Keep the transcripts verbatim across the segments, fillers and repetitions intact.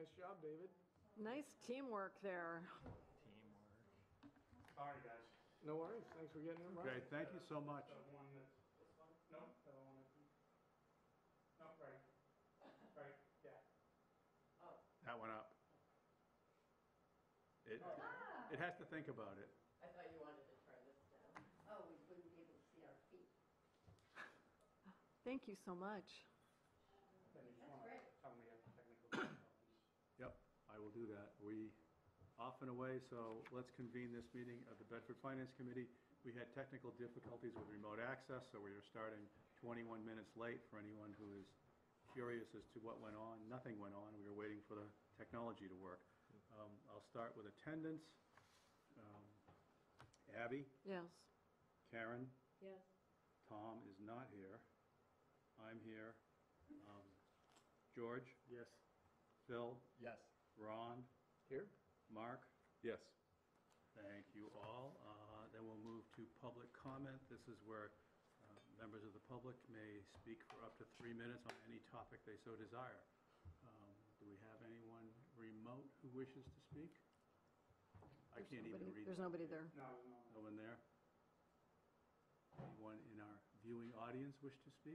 Nice job, David. Nice teamwork there. Teamwork. Sorry, guys. No worries. Thanks for getting it right. Okay, thank you so much. The one that's, this one? No, the other one. No, right. Right, yeah. That went up. It, it has to think about it. I thought you wanted to turn this down. Oh, we wouldn't be able to see our feet. Thank you so much. Then you just That's wanna great. tell me if technical difficulties. Yep, I will do that. We off and away, so let's convene this meeting of the Bedford Finance Committee. We had technical difficulties with remote access, so we are starting twenty-one minutes late for anyone who is curious as to what went on. Nothing went on. We were waiting for the technology to work. Um, I'll start with attendance. Um, Abby, Yes. Karen, Yes. Tom is not here. I'm here. Um, George, Yes. Phil, Yes. Ron, Here? Mark. Yes. Thank you all. Uh, Then we'll move to public comment. This is where uh, members of the public may speak for up to three minutes on any topic they so desire. Um, Do we have anyone remote who wishes to speak? I There's can't even nobody- read. There's that. nobody there. No, no. No one there? Anyone in our viewing audience wish to speak?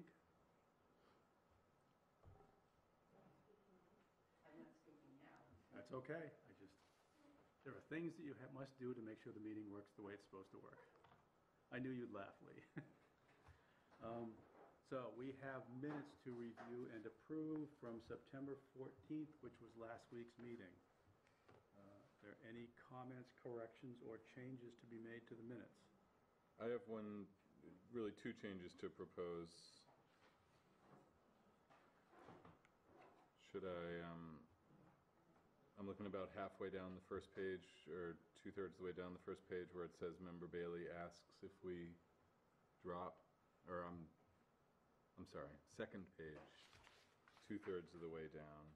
I'm not speaking now. That's okay. I just, there are things that you ha- must do to make sure the meeting works the way it's supposed to work. I knew you'd laugh, Lee. Um, So we have minutes to review and approve from September fourteenth, which was last week's meeting. Uh, Are there any comments, corrections, or changes to be made to the minutes? I have one, really two changes to propose. Should I, um, I'm looking about halfway down the first page, or two-thirds of the way down the first page, where it says Member Bailey asks if we drop, or I'm, I'm sorry, second page, two-thirds of the way down.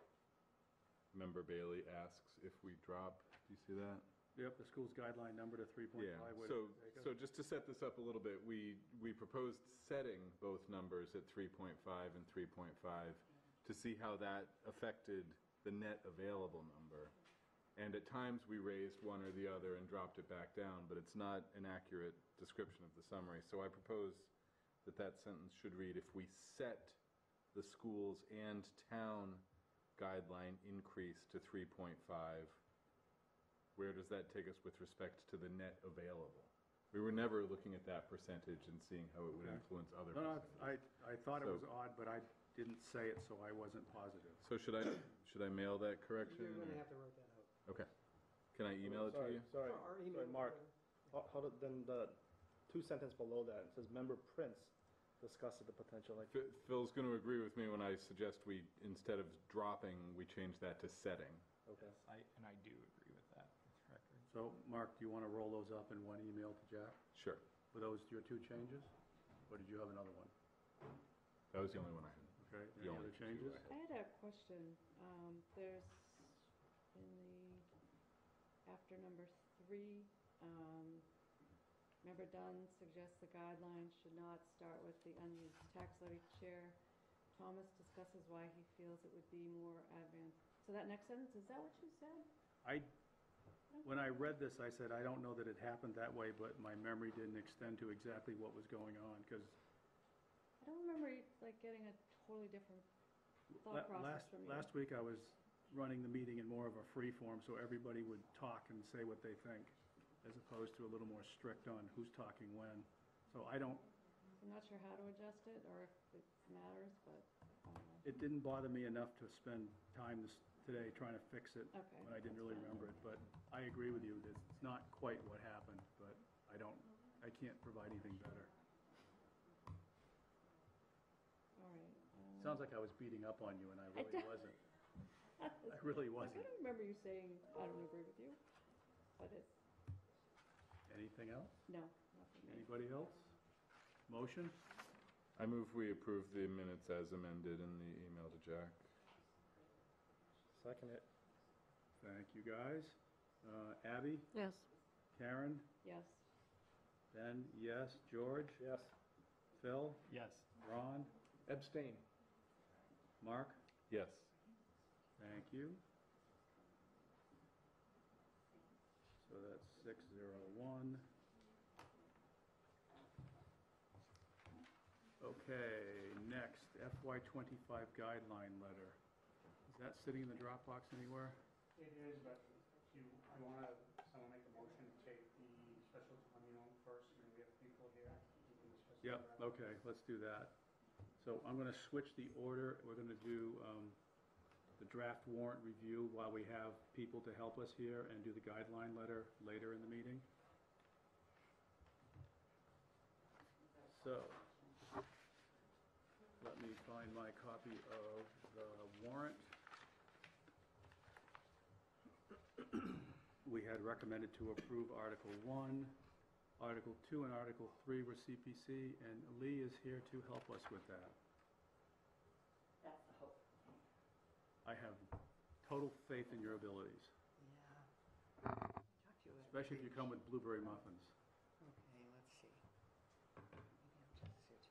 Member Bailey asks if we drop, do you see that? Yep, the school's guideline number to three point Yeah, five. so, so just to set this up a little bit, we, we proposed setting both numbers at three point five and three point five to see how that affected the net available number. And at times, we raised one or the other and dropped it back down, but it's not an accurate description of the summary. So I propose that that sentence should read, if we set the schools and town guideline increase to three point five, where does that take us with respect to the net available? We were never looking at that percentage and seeing how it would Okay. influence other No, no, percentages. I, I thought it So- was odd, but I didn't say it, so I wasn't positive. So should I, should I mail that correction? You're going to or- have to write that out. Okay. Can I email it to Sorry, you? Sorry, Or email sorry, it. Mark. How, how did, then the two sentence below that, it says member Prince discusses the potential, like, Phil- Phil's going to agree with me when I suggest we, instead of dropping, we change that to setting. okay. I, and I do agree with that, for the record. So, Mark, do you want to roll those up in one email to Jack? Sure. Were those your two changes? Or did you have another one? That was the only one I had. Okay, The any only other two changes? I had. I had a question. Um, there's, in the, after number three, um, Member Dunn suggests the guidelines should not start with the unused tax levy share. Thomas discusses why he feels it would be more advanced. So that next sentence, is that what you said? I, when I read this, I said, I don't know that it happened that way, but my memory didn't extend to exactly what was going on, because I don't remember like getting a totally different thought process last, from you. last week I was running the meeting in more of a free form, so everybody would talk and say what they think, as opposed to a little more strict on who's talking when. So I don't, I'm not sure how to adjust it or if it matters, but, um, it didn't bother me enough to spend time this, today trying to fix it Okay, when I didn't really that's fine. remember it. But I agree with you that it's not quite what happened, but I don't, I can't provide anything better. all right. um, Sounds like I was beating up on you, and I really don't- wasn't. I really I wasn't. don't remember you saying, I don't agree with you, but it's, Anything else? no, not for me. Anybody else? Motion? I move we approve the minutes as amended in the email to Jack. Second it. Thank you, guys. Uh, Abby? Yes. Karen? Yes. Ben? Yes. George? Yes. Phil? Yes. Ron? Abstain. Mark? Yes. Thank you. So that's six zero one. Okay, next, F Y twenty-five guideline letter. Is that sitting in the Dropbox anywhere? It is, but if you, I wanna, someone make a motion to take the special town meeting first, and then we have people here. We can discuss Yep, that. okay, let's do that. So I'm gonna switch the order. We're gonna do um, the draft warrant review while we have people to help us here, and do the guideline letter later in the meeting. So, let me find my copy of the warrant. We had recommended to approve Article one, Article two, and Article three were C P C, and Lee is here to help us with that. That's the hope. I have total faith in your abilities, Yeah. Talk to you at especially if you the come with blueberry muffins. Okay, let's see. Maybe I'll just sit.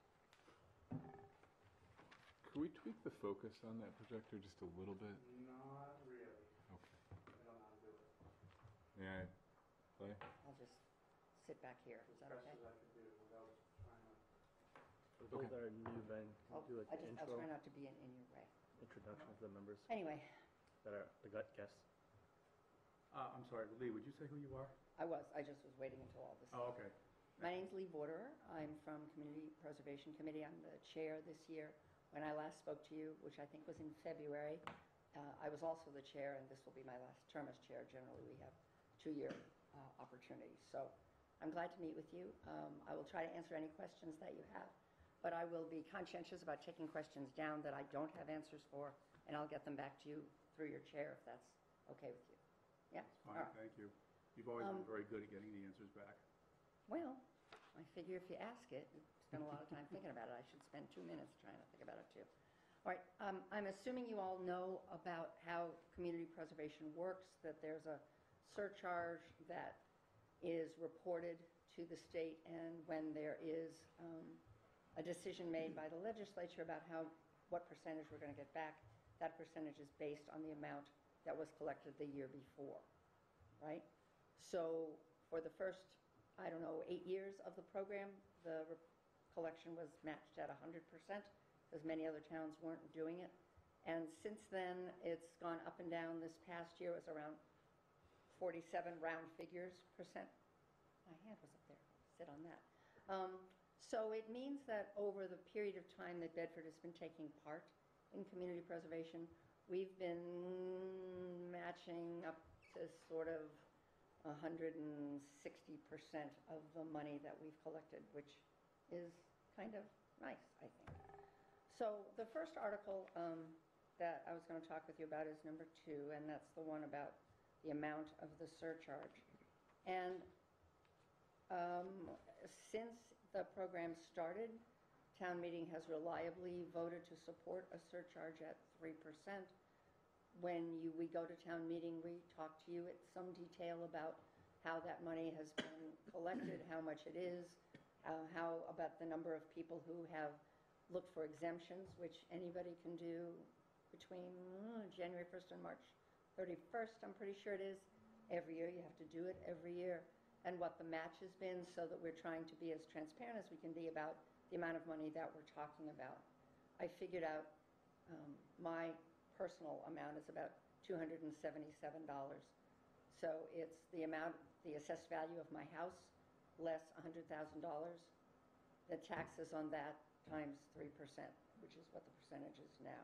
Could we tweak the focus on that projector just a little bit? Not really. Okay. I don't know how to do it. May I play? I'll just sit back here. Is that As best okay? as I could do without trying to. For those that are new, Ben, Oh, can you do like I the just, I'll intro, try not to be in, in your way. introduction of the members Anyway, that are the gut guests? Uh, I'm sorry, Lee, would you say who you are? I was, I just was waiting until all this. Oh, okay. My name's Lee Vorderer. I'm from Community Preservation Committee. I'm the chair this year. When I last spoke to you, which I think was in February, uh, I was also the chair, and this will be my last term as chair. Generally, we have two-year uh, opportunities. So I'm glad to meet with you. Um, I will try to answer any questions that you have, but I will be conscientious about taking questions down that I don't have answers for, and I'll get them back to you through your chair if that's okay with you. Yeah? All Fine, right. thank you. You've always been Um, very good at getting the answers back. Well, I figure if you ask it, you spend a lot of time thinking about it. I should spend two minutes trying to think about it too. All right, um, I'm assuming you all know about how community preservation works, that there's a surcharge that is reported to the state, and when there is um, a decision made by the legislature about how, what percentage we're going to get back, that percentage is based on the amount that was collected the year before, right? So for the first, I don't know, eight years of the program, the re- collection was matched at one hundred percent, because many other towns weren't doing it. And since then, it's gone up and down. This past year was around forty-seven round figures percent. My hand was up there, sit on that. Um, so it means that over the period of time that Bedford has been taking part in community preservation, we've been matching up to sort of one hundred sixty percent of the money that we've collected, which is kind of nice, I think. So the first article um, that I was going to talk with you about is number two, and that's the one about the amount of the surcharge. And um, since the program started, town meeting has reliably voted to support a surcharge at three percent. When you, we go to town meeting, we talk to you at some detail about how that money has been collected, how much it is, uh, how about the number of people who have looked for exemptions, which anybody can do between uh, January first and March thirty-first, I'm pretty sure it is. Every year, you have to do it every year. And what the match has been, so that we're trying to be as transparent as we can be about the amount of money that we're talking about. I figured out um, my personal amount is about two hundred seventy-seven dollars. So it's the amount, the assessed value of my house, less one hundred thousand dollars. The taxes on that times three percent, which is what the percentage is now.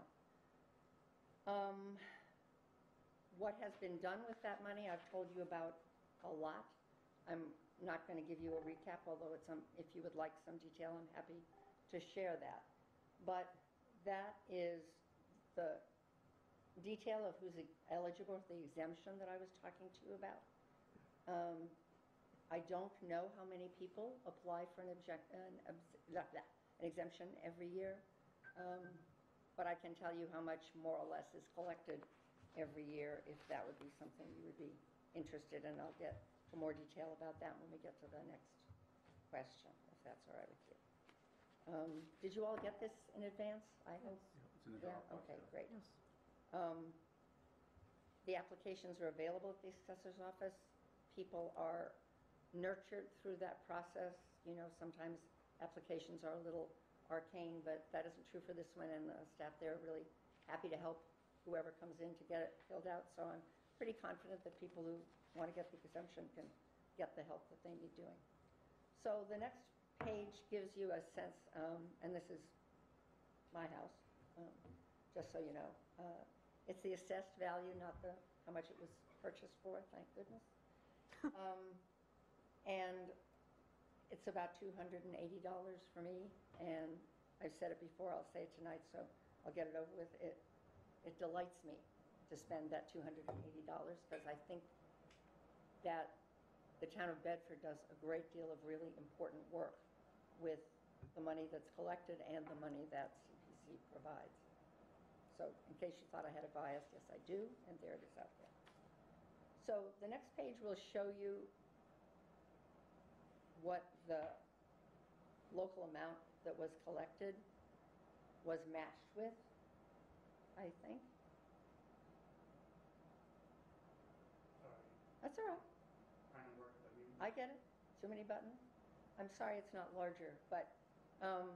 Um, what has been done with that money, I've told you about a lot. I'm not going to give you a recap, although it's some, if you would like some detail, I'm happy to share that. But that is the detail of who's eligible for the exemption that I was talking to you about. Um, I don't know how many people apply for an, object, an, an exemption every year, um, but I can tell you how much more or less is collected every year, if that would be something you would be interested in. I'll get to more detail about that when we get to the next question, if that's all right with you. Um, did you all get this in advance? I hope. It's in the Yeah, Dropbox. okay, yeah. great. Um, The applications are available at the assessor's office. People are nurtured through that process. You know, sometimes applications are a little arcane, but that isn't true for this one, and the staff there are really happy to help whoever comes in to get it filled out. So I'm pretty confident that people who want to get the exemption can get the help that they need doing. So the next page gives you a sense, um, and this is my house, um, just so you know. Uh, It's the assessed value, not the, how much it was purchased for, thank goodness. Um, And it's about two hundred eighty dollars for me, and I've said it before, I'll say it tonight, so I'll get it over with. It, it delights me to spend that two hundred eighty dollars, because I think that the town of Bedford does a great deal of really important work with the money that's collected and the money that C P C provides. So in case you thought I had a bias, yes, I do, and there it is out there. So the next page will show you what the local amount that was collected was matched with, I think. Sorry, That's all right. trying to work the new. I get it. Too many buttons. I'm sorry it's not larger, but um,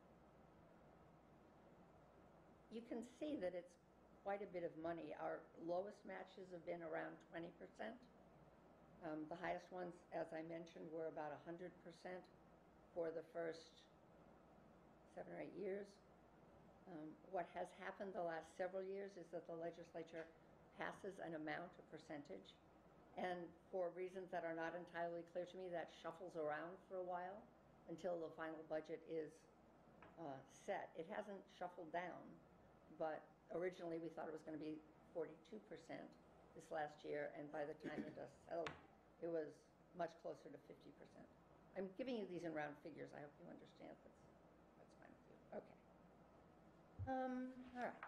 you can see that it's quite a bit of money. Our lowest matches have been around twenty percent. Um, the highest ones, as I mentioned, were about one hundred percent for the first seven or eight years. Um, what has happened the last several years is that the legislature passes an amount, a percentage, and for reasons that are not entirely clear to me, that shuffles around for a while until the final budget is uh, set. It hasn't shuffled down, but originally we thought it was going to be forty-two percent this last year, and by the time it does settle, it was much closer to fifty percent. I'm giving you these in round figures. I hope you understand that's, that's fine with you. Okay. Um, all right.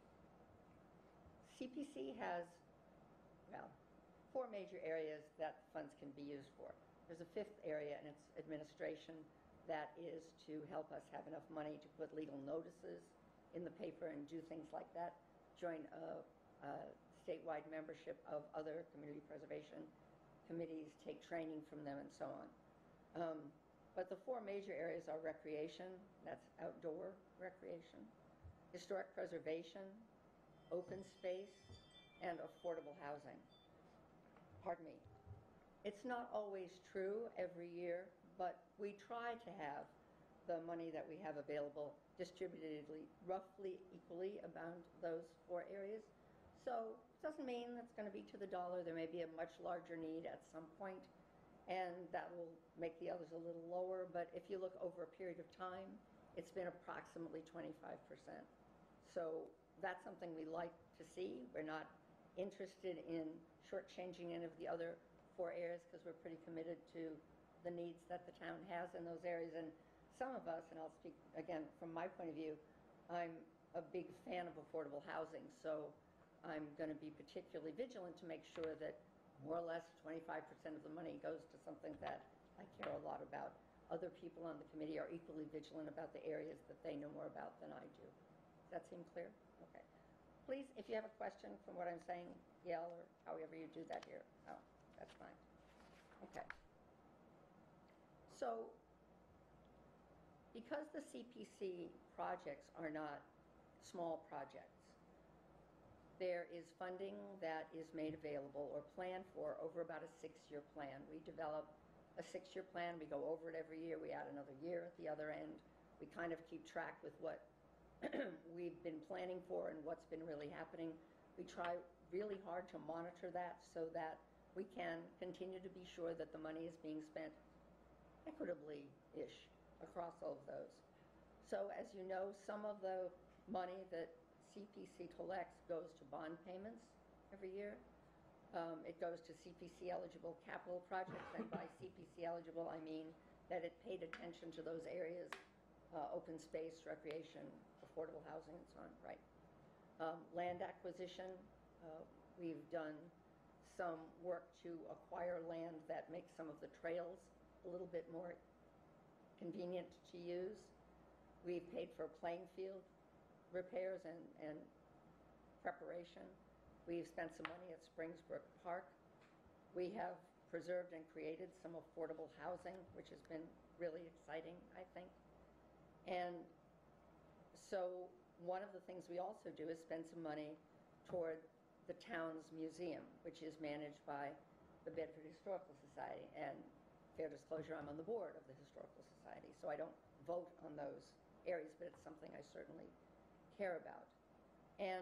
C P C has, well, four major areas that funds can be used for. There's a fifth area, and it's administration. That is to help us have enough money to put legal notices in the paper and do things like that. Join a, a statewide membership of other community preservation committees, take training from them, and so on. Um, but the four major areas are recreation, that's outdoor recreation, historic preservation, open space, and affordable housing. Pardon me. It's not always true every year, but we try to have the money that we have available distributed roughly equally among those four areas. So it doesn't mean that's going to be to the dollar. There may be a much larger need at some point, and that will make the others a little lower. But if you look over a period of time, it's been approximately twenty-five percent. So that's something we like to see. We're not interested in shortchanging any of the other four areas because we're pretty committed to the needs that the town has in those areas. And some of us, and I'll speak again from my point of view, I'm a big fan of affordable housing, so I'm going to be particularly vigilant to make sure that more or less twenty-five percent of the money goes to something that I care a lot about. Other people on the committee are equally vigilant about the areas that they know more about than I do. Does that seem clear? Okay. Please, if you have a question from what I'm saying, yell or however you do that here. Oh, that's fine. Okay. So, because the C P C projects are not small projects, there is funding that is made available or planned for over about a six-year plan. We develop a six-year plan. We go over it every year. We add another year at the other end. We kind of keep track with what we've been planning for and what's been really happening. We try really hard to monitor that so that we can continue to be sure that the money is being spent equitably-ish across all of those. So as you know, some of the money that C P C collects goes to bond payments every year. Um, it goes to C P C eligible capital projects, and by C P C eligible I mean that it paid attention to those areas, uh, open space, recreation, affordable housing, and so on, right? Um, land acquisition, uh, we've done some work to acquire land that makes some of the trails a little bit more convenient to use. We've paid for playing field repairs and, and preparation. We've spent some money at Springsbrook Park. We have preserved and created some affordable housing, which has been really exciting, I think. And so one of the things we also do is spend some money toward the town's museum, which is managed by the Bedford Historical Society. And fair disclosure, I'm on the board of the Historical Society, so I don't vote on those areas, but it's something I certainly care about. And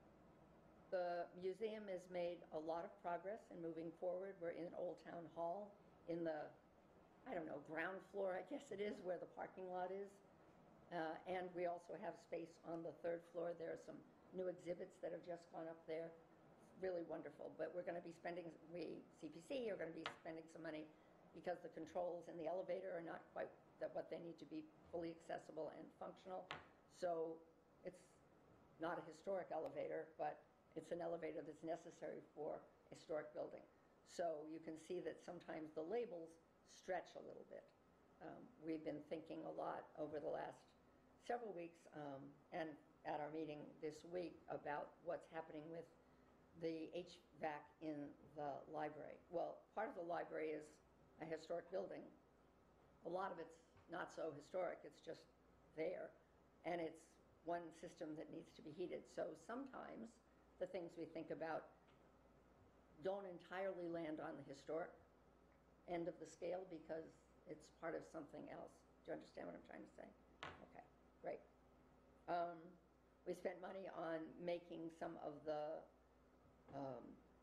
the museum has made a lot of progress in moving forward. We're in Old Town Hall, in the, I don't know, ground floor, I guess it is, where the parking lot is. Uh, and we also have space on the third floor. There are some new exhibits that have just gone up there. It's really wonderful. But we're going to be spending, we, C P C, are going to be spending some money because the controls in the elevator are not quite that what they need to be fully accessible and functional. So it's not a historic elevator, but it's an elevator that's necessary for a historic building. So you can see that sometimes the labels stretch a little bit. Um, we've been thinking a lot over the last several weeks um, and at our meeting this week about what's happening with the H V A C in the library. Well, part of the library is a historic building. A lot of it's not so historic, it's just there. And it's one system that needs to be heated. So sometimes the things we think about don't entirely land on the historic end of the scale because it's part of something else. Do you understand what I'm trying to say? Okay, great. Um, we spent money on making some of the um,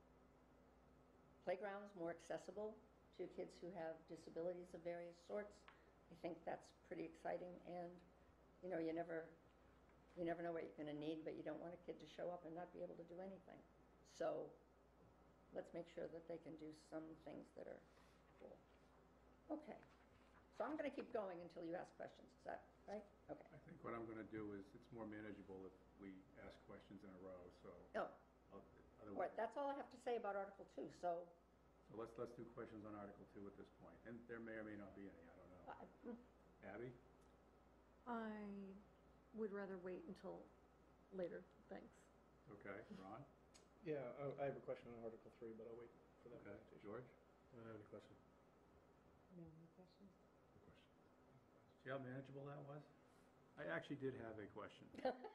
playgrounds more accessible to kids who have disabilities of various sorts. I think that's pretty exciting, and you know, you never, you never know what you're going to need, but you don't want a kid to show up and not be able to do anything. So let's make sure that they can do some things that are cool. Okay. So I'm going to keep going until you ask questions. Is that right? Okay. I think what I'm going to do is, it's more manageable if we ask questions in a row, so. Oh, I'll- all right. That's all I have to say about Article Two. So, So let's, let's do questions on Article Two at this point, and there may or may not be any, I don't know. uh, mm, Abby? I would rather wait until later, thanks. Okay, Ron? Yeah, I, I have a question on Article Three, but I'll wait for that Okay, presentation. George? I don't have any question. No more questions? See how manageable that was? I actually did have a question.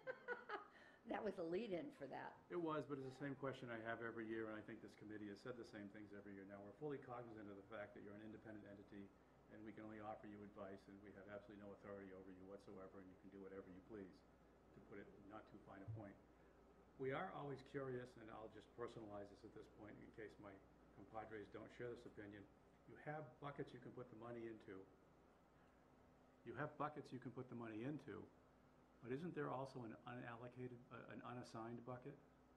that was a lead-in for that. It was, but it's the same question I have every year, and I think this committee has said the same things every year. Now, we're fully cognizant of the fact that you're an independent entity, and we can only offer you advice, and we have absolutely no authority over you whatsoever, and you can do whatever you please, to put it not too fine a point. We are always curious, and I'll just personalize this at this point in case my compadres don't share this opinion. You have buckets you can put the money into. You have buckets you can put the money into, but isn't there also an unallocated, uh, an unassigned bucket?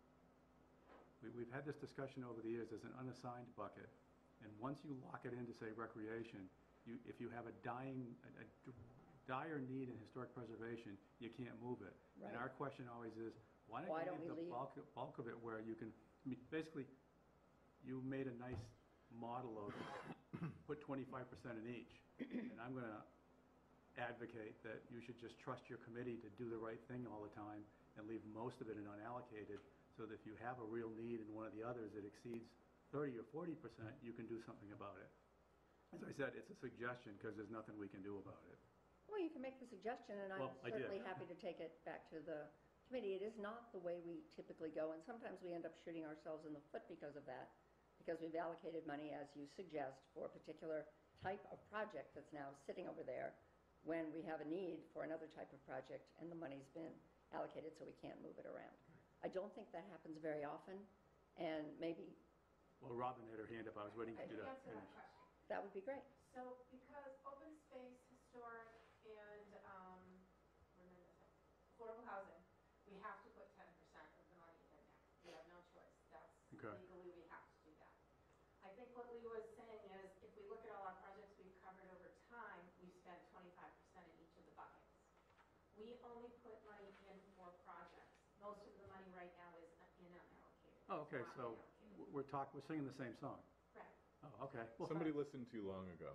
We, we've had this discussion over the years. There's an unassigned bucket, and once you lock it into, say, recreation, you, if you have a dying, a, a dire need in historic preservation, you can't move it. And Right. our question always is, why don't Why you don't we leave the leave- bulk, bulk of it where you can, I mean, basically, you made a nice model of put twenty-five percent in each, and I'm going to advocate that you should just trust your committee to do the right thing all the time and leave most of it in unallocated, so that if you have a real need in one of the others that exceeds thirty or forty percent, you can do something about it. As I said, it's a suggestion because there's nothing we can do about it. Well, you can make the suggestion, and I'm Well, I did. certainly happy to take it back to the committee. It is not the way we typically go, and sometimes we end up shooting ourselves in the foot because of that, because we've allocated money, as you suggest, for a particular type of project that's now sitting over there, when we have a need for another type of project, and the money's been allocated, so we can't move it around. I don't think that happens very often, and maybe Well, Robin had her hand up. I was waiting for I you can to answer that finish. question. that would be great. So because open space, historic, and, um, what did I say? Affordable housing, we have to put ten percent of the money in there. We have no choice. That's Okay. legally, we have to do that. I think what Lee was saying is, if we look at all our projects we've covered over time, we've spent twenty-five percent in each of the buckets. We only put money in for projects. Most of the money right now is in unallocated. Oh, okay, It's not so allocated. w- we're talk, we're singing the same song. Right, Oh, okay. Well, Somebody listened too long ago.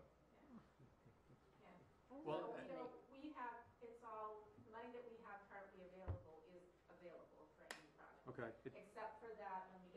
yeah. Well, So, uh, you know, we have, it's all, the money that we have currently available is available for any project. Okay, it- Except for that, when we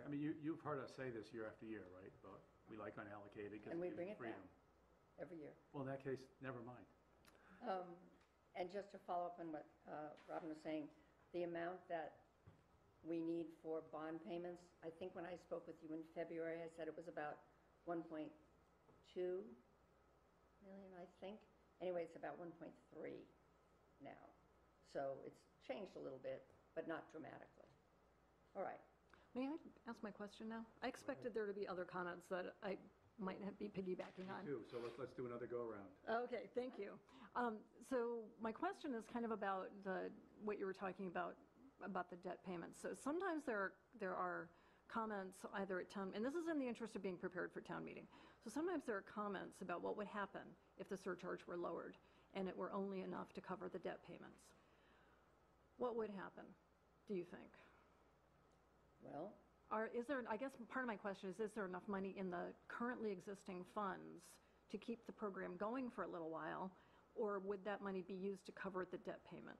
I mean, you, you've heard us say this year after year, right? But we like unallocated because And we it bring gives it back. freedom. every year. Well, in that case, never mind. Um, And just to follow up on what uh, Robin was saying, the amount that we need for bond payments, I think when I spoke with you in February, I said it was about one point two million, I think. Anyway, it's about one point three now. So it's changed a little bit, but not dramatically. All right. May I ask my question now? I expected there to be other comments that I might have- be piggybacking on. Me too, so let's, let's do another go-around. Okay, thank you. Um, So my question is kind of about the, what you were talking about, about the debt payments. So sometimes there are, there are comments either at town, and this is in the interest of being prepared for town meeting. So sometimes there are comments about what would happen if the surcharge were lowered and it were only enough to cover the debt payments. What would happen, do you think? Well, Are, is there, I guess part of my question is, is there enough money in the currently existing funds to keep the program going for a little while? Or would that money be used to cover the debt payments?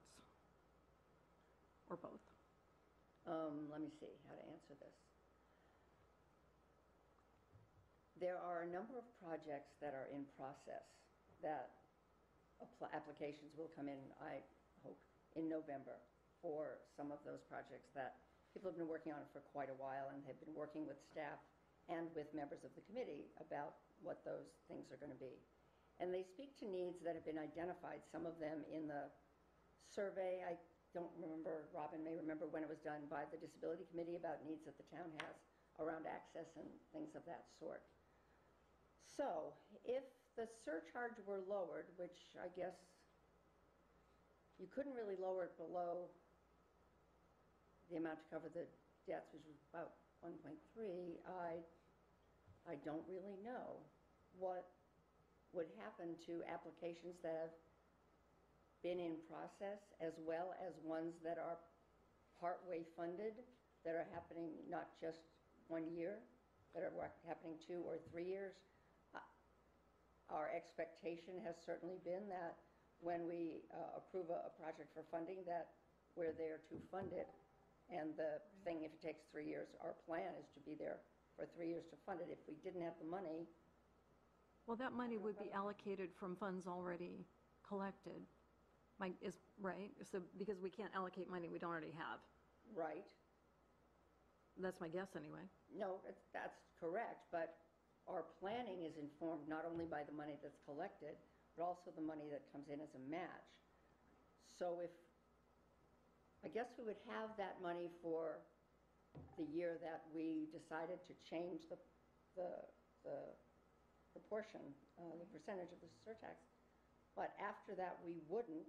Or both? um, let me see how to answer this. There are a number of projects that are in process that appl- applications will come in, I hope, in November for some of those projects that people have been working on it for quite a while and have been working with staff and with members of the committee about what those things are going to be. And they speak to needs that have been identified, some of them in the survey. I don't remember, Robin may remember when it was done by the Disability Committee about needs that the town has around access and things of that sort. So if the surcharge were lowered, which I guess you couldn't really lower it below the amount to cover the debts, which was about one point three, I, I don't really know what would happen to applications that have been in process, as well as ones that are partway funded, that are happening not just one year, that are wa- happening two or three years. Uh, Our expectation has certainly been that when we uh, approve a, a project for funding, that we're there to fund it. And the thing, if it takes three years, our plan is to be there for three years to fund it. If we didn't have the money, Well, that money would be allocated from funds already collected. My, is, right? So, because we can't allocate money we don't already have. right? That's my guess anyway. No, it's- that's correct, but our planning is informed not only by the money that's collected, but also the money that comes in as a match. So if, I guess we would have that money for the year that we decided to change the, the, the proportion, uh, the percentage of the surtax. But after that, we wouldn't.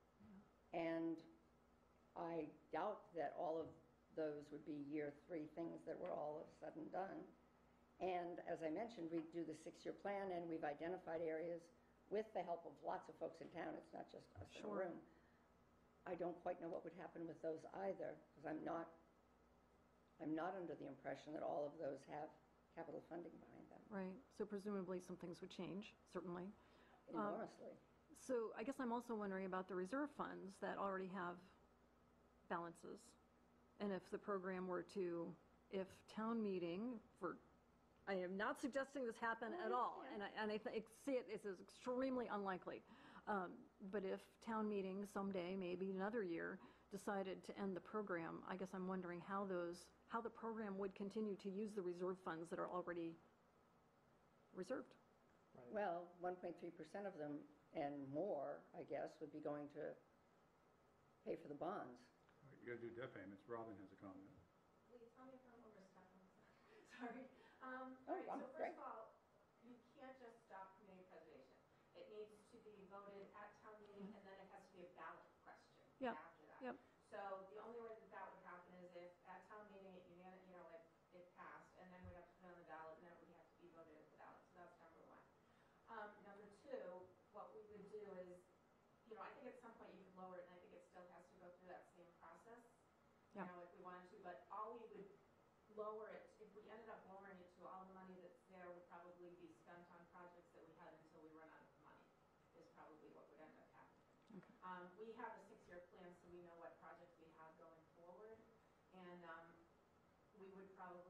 And I doubt that all of those would be year three things that were all of a sudden done. And as I mentioned, we do the six-year plan, and we've identified areas with the help of lots of folks in town. It's not just us in a Sure. room. I don't quite know what would happen with those either, because I'm not, I'm not under the impression that all of those have capital funding behind them Right. So presumably some things would change, certainly. Um, enormously. So I guess I'm also wondering about the reserve funds that already have balances. And if the program were to, if town meeting for, I am not suggesting this happen at all, and I, and I thi- see it as extremely unlikely. Um, But if town meeting someday, maybe another year, decided to end the program, I guess I'm wondering how those, how the program would continue to use the reserve funds that are already reserved. Well, one point three percent of them and more, I guess, would be going to pay for the bonds. You gotta do debt payments. Robin has a comment. Please tell me if I'm overstepping. Sorry. Um, Oh, all right, I'm so great. first of all, you can't just stop community preservation. It needs to be voted at town meeting, and then it has to be a ballot question Yep, after that. yep. So the only way that that would happen is if at town meeting, it unan- you know, it, it passed, and then we'd have to put it on the ballot, and then it would have to be voted at the ballot. So that's number one. Um, number two, what we would do is, you know, I think at some point you could lower it, and I think it still has to go through that same process. You Yeah. know, if we wanted to, but all we would lower it, if we ended up lowering it to all the money that's there would probably be spent on projects that we had until we run out of money, is probably what would end up happening. Okay. Um, we have a six-year plan, so we know what projects we have going forward, and, um, we would probably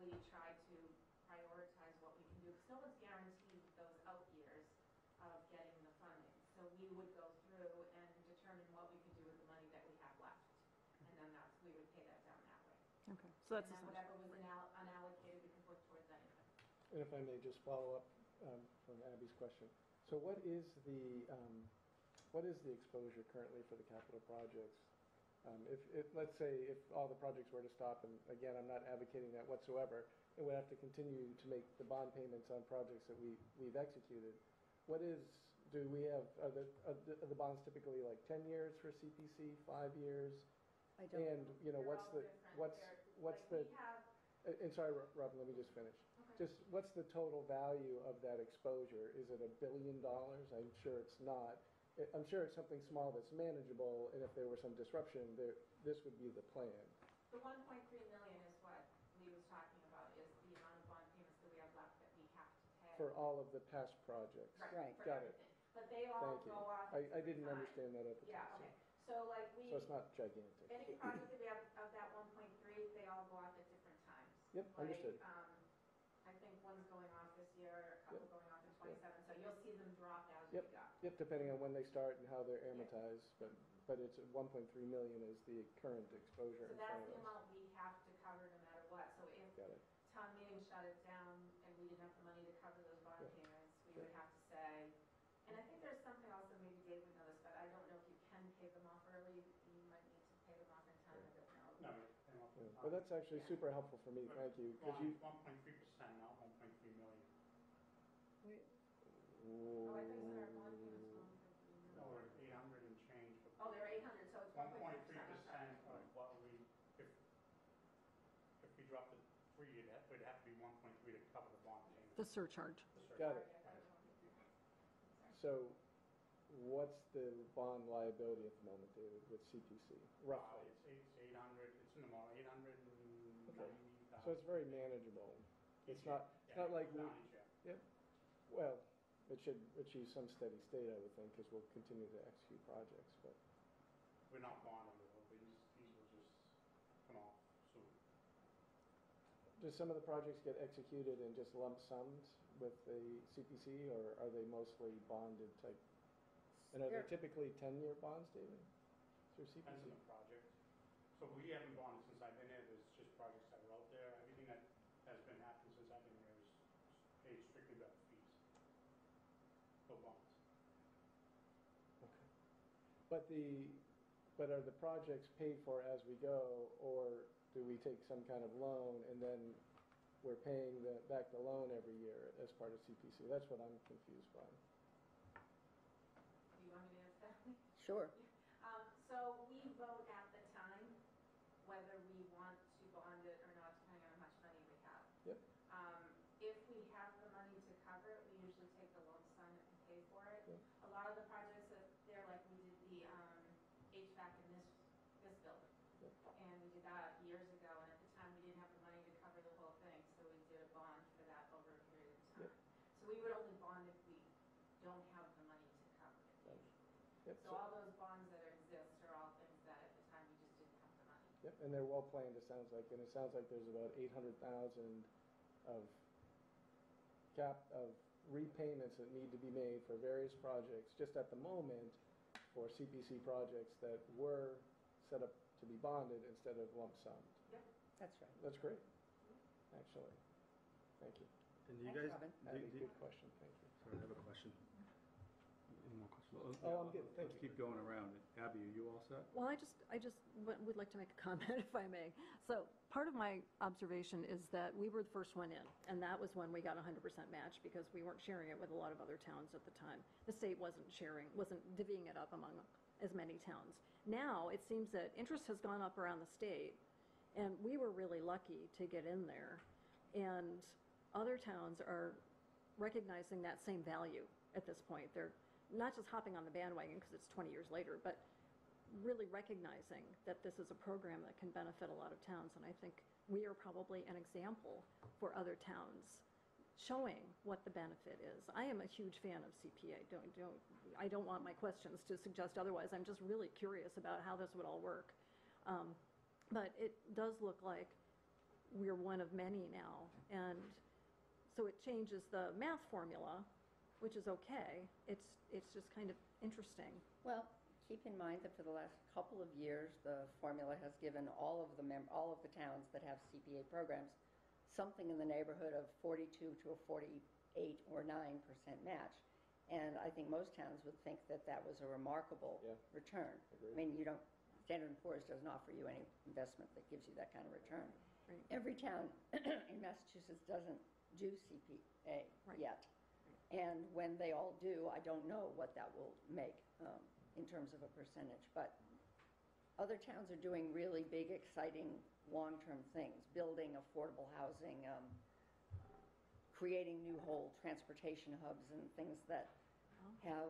really try to prioritize what we can do, because no one's guaranteed those out years of getting the funding. So we would go through and determine what we could do with the money that we have left, and then that's, we would pay that down that way. Okay, so that's And then essentially. whatever was unal- unallocated, we can put towards anything. And if I may just follow up um, from Abby's question. So what is the, um, what is the exposure currently for the capital projects? Um, If, if, let's say, if all the projects were to stop, and again, I'm not advocating that whatsoever, and we have to continue to make the bond payments on projects that we, we've executed, what is, do we have, are the, are the- are the bonds typically like ten years for C P C, five years? I don't And, know. you know, They're what's all the, different. what's, They're- what's like, the, we have, uh, and sorry, Ro- Robin, let me just finish. okay. Just, what's the total value of that exposure? Is it a billion dollars? I'm sure it's not. I- I'm sure it's something small that's manageable, and if there were some disruption, there, this would be the plan. The one point three million is what Lee was talking about, is the amount of bond payments that we have left that we have to pay. For all of the past projects. Right. For Got it. everything. But they all Thank you. go off I, at I different didn't times. understand that at the Yeah, time. okay. So like we, So it's not gigantic. any project that we have of that one point three, they all go off at different times. Yep, understood. Like, um, I think one's going off this year, a couple Yep. going off in twenty-seven, so you'll see them drop as we Yep. go. Yep, depending on when they start and how they're amortized, but, but it's one point three million is the current exposure So in front that's of the us. amount we have to cover no matter what. So if Got it. town meeting shut it down and we didn't have the money to cover those bond Yeah. payments, we Sure. would have to say, and I think there's something else that maybe Dave would know this, but I don't know if you can pay them off early. You might need to pay them off in time, I don't know. No, we pay them up Yeah. front. But that's actually Yeah. super helpful for me, thank you, because you. One point three percent, not one point three million. Wait, Oh, I think so our bond payments were one point three No, million. we're eight hundred and change. Oh, they're eight hundred, so it's One one point point three three percent. percent of what we, if, if we dropped it three, it'd have, it'd have to be one point three to cover the bond payment. The surcharge. The Got surcharge. it. So what's the bond liability at the moment, David, with C P C, Uh, roughly? It's eight, it's eight hundred, it's in the mall, eight hundred and ninety thousand. So it's very manageable. It's not, it's not like we, yep, well, it should achieve some steady state, I would think, because we'll continue to execute projects, but. We're not bonding it, but these, these will just come off soon. Do some of the projects get executed in just lump sums with the C P C, or are they mostly bonded type? And are they They're- typically ten-year bonds, David, through C P Depends C? on the project. So we haven't bonded since I've been here, there's just projects that are out there, everything that has been happening since I've been here is paid strictly by the fees. No bonds. Okay. But the, but are the projects paid for as we go, or do we take some kind of loan and then we're paying the, back the loan every year as part of C P C? That's what I'm confused by. Do you want me to answer that? Sure. Um, so we vote at the time whether we want to bond it or not, depending on how much money we have. Yep. Um, if we have the money to cover it, we usually take the lump sum and pay for it. Yep. A lot of the projects that, they're like, we did the, um, H V A C in this, this building. Yep. And we did that years ago, and at the time, we didn't have the money to cover the whole thing, so we did a bond for that over a period of time. Yep. So we would only bond if we don't have the money to cover it. Got it. Yep, So so- all those bonds that exist are all things that at the time we just didn't have the money. Yep, and they're well planned, it sounds like, and it sounds like there's about eight hundred thousand of cap, of repayments that need to be made for various projects, just at the moment, for C P C projects that were set up to be bonded instead of lump summed. That's right. That's great, actually. Thank you. And you Thanks, guys, Robin. do- Abby, do- good question, thank you. sorry, I have a question. Any more questions? Oh, I'm good, thank Let's you. keep going around. Abby, are you all set? Well, I just, I just w- would like to make a comment, if I may. So part of my observation is that we were the first one in, and that was when we got one hundred percent match, because we weren't sharing it with a lot of other towns at the time. The state wasn't sharing, wasn't divvying it up among as many towns. Now, it seems that interest has gone up around the state, and we were really lucky to get in there. And other towns are recognizing that same value at this point. They're not just hopping on the bandwagon because it's twenty years later, but really recognizing that this is a program that can benefit a lot of towns. And I think we are probably an example for other towns showing what the benefit is. I am a huge fan of C P A. Don't, don't, I don't want my questions to suggest otherwise. I'm just really curious about how this would all work. Um, but it does look like we're one of many now. And so it changes the math formula, which is okay. It's, it's just kind of interesting. Well, keep in mind that for the last couple of years, the formula has given all of the mem, all of the towns that have C P A programs something in the neighborhood of forty-two to a forty-eight or nine percent match. And I think most towns would think that that was a remarkable Yeah. return. Agreed. I mean, you don't, Standard and Poor's doesn't offer you any investment that gives you that kind of return. Right. Every town in Massachusetts doesn't do C P A Right. yet. And when they all do, I don't know what that will make um, in terms of a percentage. But other towns are doing really big, exciting, long-term things, building affordable housing, um, creating new whole transportation hubs and things that have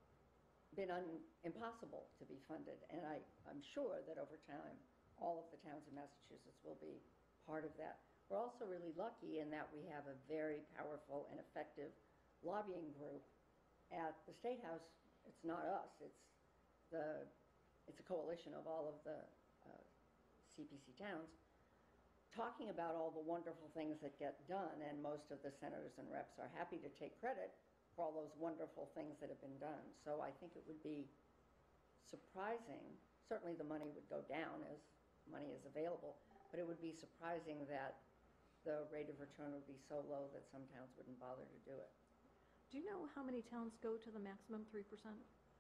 been un- impossible to be funded. And I, I'm sure that over time, all of the towns in Massachusetts will be part of that. We're also really lucky in that we have a very powerful and effective lobbying group at the State House. It's not us, it's the, it's a coalition of all of the uh, C P C towns, talking about all the wonderful things that get done, and most of the senators and reps are happy to take credit for all those wonderful things that have been done. So I think it would be surprising, certainly the money would go down as money is available, but it would be surprising that the rate of return would be so low that some towns wouldn't bother to do it. Do you know how many towns go to the maximum three percent?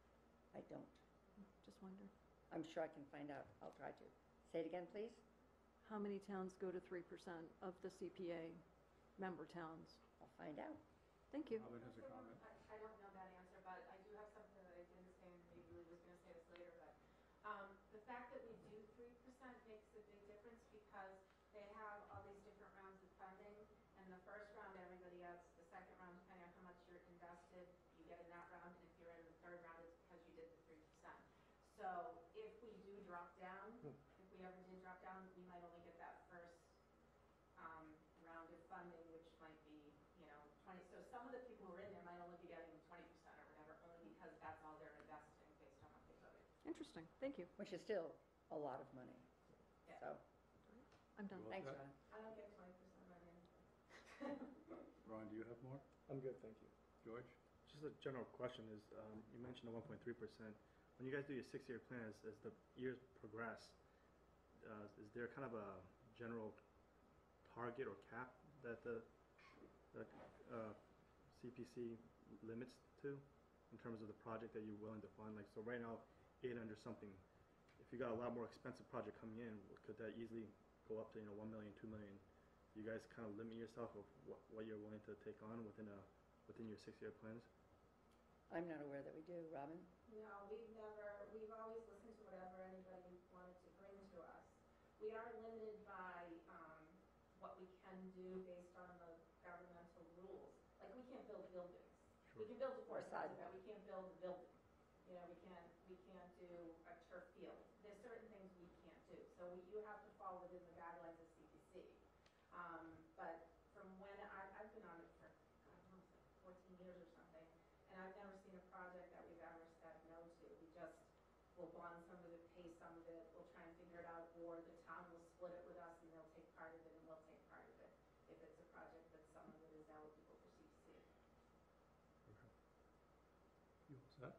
I don't. Just wonder. I'm sure I can find out. I'll try to. Say it again, please. How many towns go to three percent of the C P A member towns? I'll find out. Thank you. Robin has a comment. I, I don't know that answer, but I do have something that I didn't say, and maybe Lee was gonna say this later, but, um, the fact that we do three percent makes a big difference because they have all these different rounds of funding, and the first round, everybody gets, the second round, depending on how much you're invested, you get in that round, and if you're in the third round, it's because you did the three percent. So if we do drop down, Hmm. if we ever did drop down, we might only get that first, um, round of funding, which might be, you know, twenty, so some of the people who are in there might only be getting twenty percent or whatever, only because that's all they're investing based on what they voted. Interesting. Thank you. Which is still a lot of money. Yeah. So, I'm done. Well, thanks, that- Ron. I don't get twenty percent on anything. Ron, do you have more? I'm good, thank you. George? Just a general question is, um, you mentioned the one point three percent. When you guys do your six-year plan, as, as the years progress, uh, is there kind of a general target or cap that the, the uh, C P C limits to in terms of the project that you're willing to fund? Like, so right now, eight under something. If you got a lot more expensive project coming in, could that easily go up to, you know, one million, two million? You guys kind of limit yourself of what, what you're willing to take on within a, within your six-year plans? I'm not aware that we do. Robin? No, we've never, we've always listened to whatever anybody wanted to bring to us. We are limited by, um, what we can do based on the governmental rules. Like, we can't build buildings. We can build a Or course, but sidewalk. we can't build a building. You know, we can't, we can't do a turf field. There's certain things we can't do. So we, you have to fall within the guidelines of C P C. Um, but from when I, I've been on it for, God knows, like fourteen years or something, and I've never seen a project that we've ever said no to. We just will bond some of it, pay some of it, we'll try and figure it out, or the town will split it with us and they'll take part of it and we'll take part of it, if it's a project that some of it is eligible for C P C. You all set?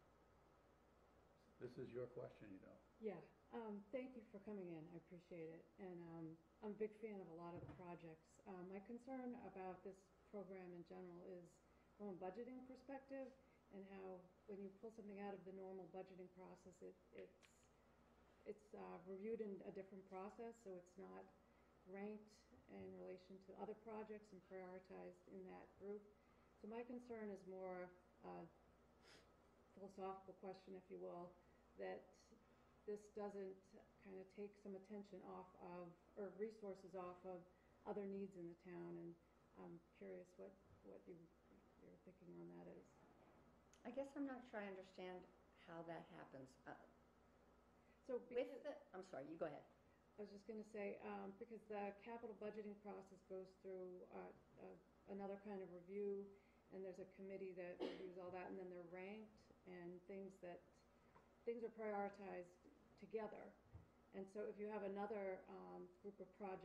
This is your question, you know. Yeah, um, thank you for coming in, I appreciate it. And, um, I'm a big fan of a lot of the projects. Um, my concern about this program in general is from a budgeting perspective and how when you pull something out of the normal budgeting process, it, it's, it's, uh, reviewed in a different process, so it's not ranked in relation to other projects and prioritized in that group. So my concern is more, uh, philosophical question, if you will, that this doesn't kind of take some attention off of, or resources off of other needs in the town, and I'm curious what, what you, your thinking on that is. I guess I'm not sure I understand how that happens. Uh, So With because, the, I'm sorry, you go ahead. I was just gonna say, um, because the capital budgeting process goes through, uh, uh, another kind of review, and there's a committee that reviews all that, and then they're ranked, and things that, things are prioritized together. And so if you have another, um, group of projects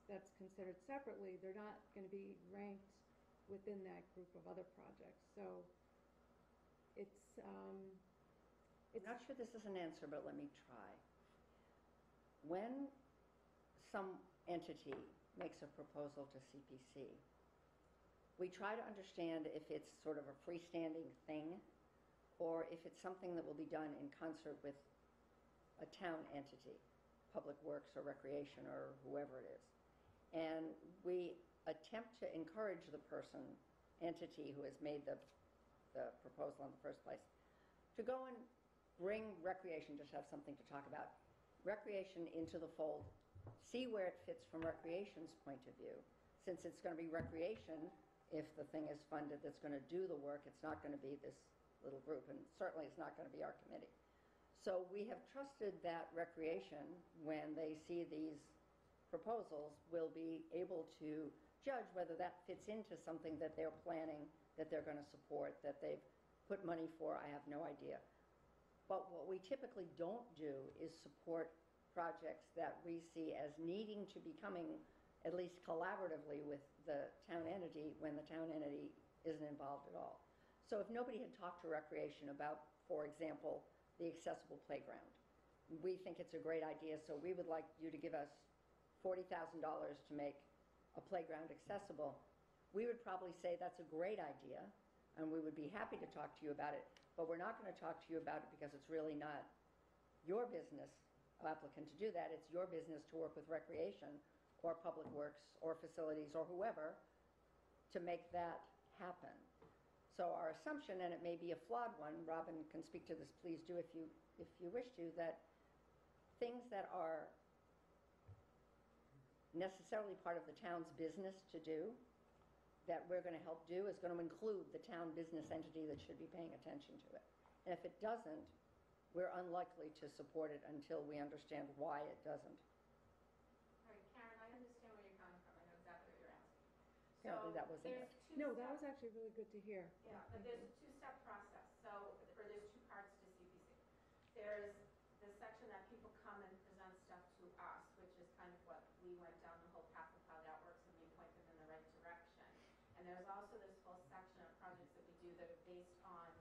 that's considered separately, they're not gonna be ranked within that group of other projects, so it's, um, I'm not sure this is an answer, but let me try. When some entity makes a proposal to C P C, we try to understand if it's sort of a freestanding thing, or if it's something that will be done in concert with a town entity, Public Works or Recreation or whoever it is. And we attempt to encourage the person, entity who has made the, the proposal in the first place, to go and bring recreation, just have something to talk about, recreation into the fold, see where it fits from recreation's point of view. Since it's going to be recreation, if the thing is funded that's going to do the work, it's not going to be this little group, and certainly it's not going to be our committee. So we have trusted that recreation, when they see these proposals, will be able to judge whether that fits into something that they're planning, that they're going to support, that they've put money for. I have no idea. But what we typically don't do is support projects that we see as needing to be coming, at least collaboratively, with the town entity when the town entity isn't involved at all. So if nobody had talked to Recreation about, for example, the accessible playground, we think it's a great idea, so we would like you to give us forty thousand dollars to make a playground accessible, we would probably say that's a great idea, and we would be happy to talk to you about it, but we're not going to talk to you about it because it's really not your business, applicant, to do that. It's your business to work with Recreation or Public Works or Facilities or whoever to make that happen. So our assumption, and it may be a flawed one, Robin can speak to this, please do if you, if you wish to, that things that are necessarily part of the town's business to do, that we're going to help do, is going to include the town business entity that should be paying attention to it. And if it doesn't, we're unlikely to support it until we understand why it doesn't. All right, Karen, I understand where you're coming from. I know exactly what you're asking. Apparently that wasn't there's it. two No, that steps- was actually really good to hear. Yeah, but there's a two-step process, so, or there's two parts to C P C. There's the section that people come and present stuff to us, which is kind of what we went down the whole path of how that works, and we point them in the right direction. And there's also this whole section of projects that we do that are based on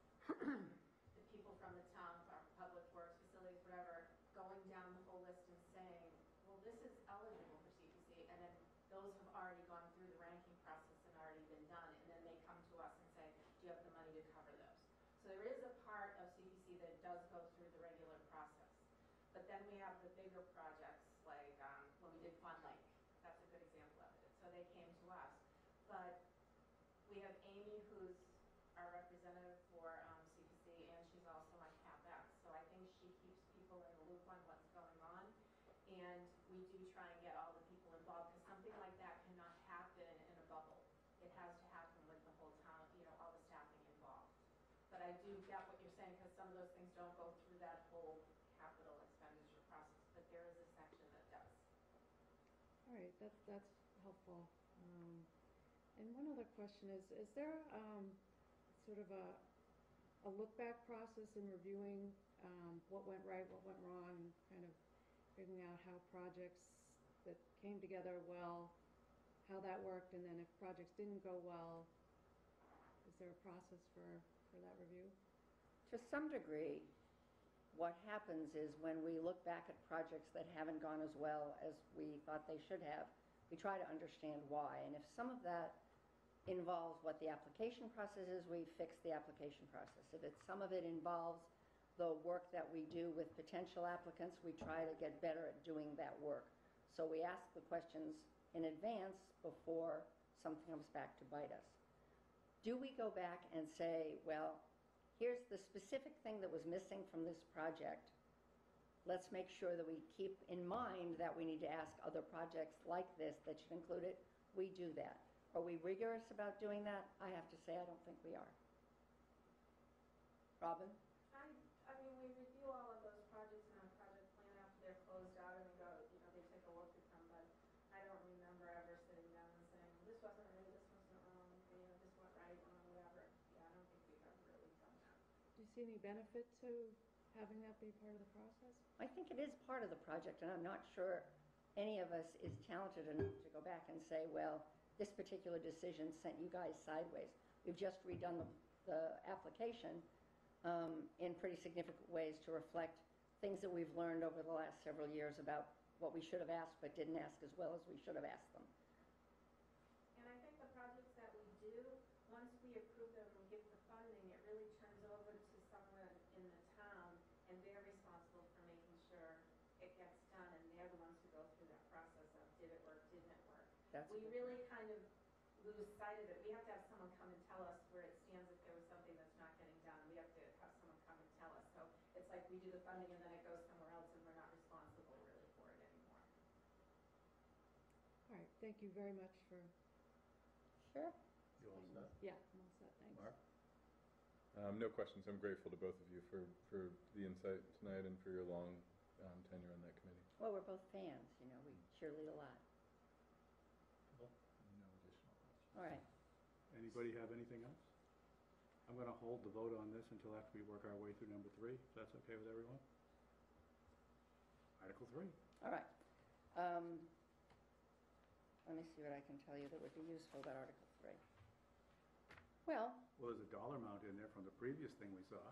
the people from the town, from Public Works, Facilities, whatever, going down the whole list and saying, well, this is eligible for C P C, and then those have already gone through the ranking process and already been done, and then they come to us and say, do you have the money to cover those? So there is a part of C P C that does go through the regular process. But then we have the bigger projects, like um, when we did Fun Lake, that's a good example of it. So they came to us. But we have Amy, who's our representative for um, C P C, and she's also on CapEx. So I think she keeps people in the loop on what's going on. And we do try and get all the people involved, because something like that cannot happen in a bubble. It has to happen with the whole town, you know, all the staffing involved. But I do get what you're saying, because some of those things don't go through that whole capital expenditure process, but there is a section that does. All right, that's, that's helpful. Um, And one other question is, is there um, sort of a, a look-back process in reviewing um, what went right, what went wrong, kind of figuring out how projects that came together well, how that worked, and then if projects didn't go well, is there a process for, for that review? To some degree, what happens is when we look back at projects that haven't gone as well as we thought they should have, we try to understand why. And if some of that involves what the application process is, we fix the application process. If it's, some of it involves the work that we do with potential applicants, we try to get better at doing that work. So we ask the questions in advance before something comes back to bite us. Do we go back and say, well, here's the specific thing that was missing from this project. Let's make sure that we keep in mind that we need to ask other projects like this that should include it. We do that. Are we rigorous about doing that? I have to say, I don't think we are. Robin? I, I mean, we review all of those projects in our project plan after they're closed out, and we go, you know, they take a look at them, but I don't remember ever sitting down and saying, this wasn't right, this wasn't wrong, you know, this went right, or whatever. Yeah, I don't think we've ever really done that. Do you see any benefit to having that be part of the process? I think it is part of the project, and I'm not sure any of us is talented enough to go back and say, well, this particular decision sent you guys sideways. We've just redone the, the application um, in pretty significant ways to reflect things that we've learned over the last several years about what we should have asked but didn't ask as well as we should have asked them. And I think the projects that we do, once we approve them and give the funding, it really turns over to someone in the town, and they're responsible for making sure it gets done, and they're the ones who go through that process of did it work, didn't it work. That's We good. really kind of lose sight of it. We have to have someone come and tell us where it stands if there was something that's not getting done. We have to have someone come and tell us. So it's like we do the funding and then it goes somewhere else and we're not responsible really for it anymore. All right, thank you very much for, Sure. You all set? yeah, I'm all set, thanks. Mark? Um, no questions. I'm grateful to both of you for, for the insight tonight and for your long um, tenure on that committee. Well, we're both fans, you know, we cheerlead a lot. No additional questions. All right. Anybody have anything else? I'm going to hold the vote on this until after we work our way through number three, if that's okay with everyone. Article three. All right. Um, Let me see what I can tell you that would be useful about Article three. Well, Well, there's a dollar amount in there from the previous thing we saw.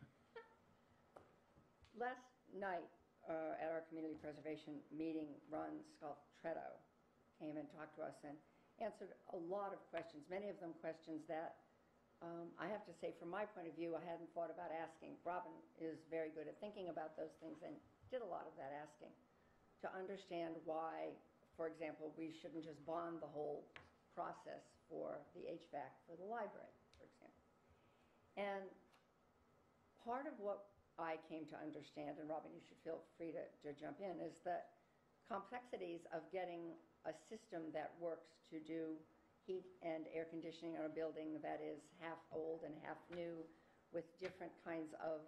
last night uh, at our community preservation meeting, Ron Scultretto came and talked to us and answered a lot of questions, many of them questions that um, I have to say, from my point of view, I hadn't thought about asking. Robin is very good at thinking about those things and did a lot of that asking to understand why, for example, we shouldn't just bond the whole process for the H V A C for the library, for example. And part of what I came to understand, and Robin, you should feel free to, to jump in, is the complexities of getting a system that works to do heat and air conditioning on a building that is half old and half new with different kinds of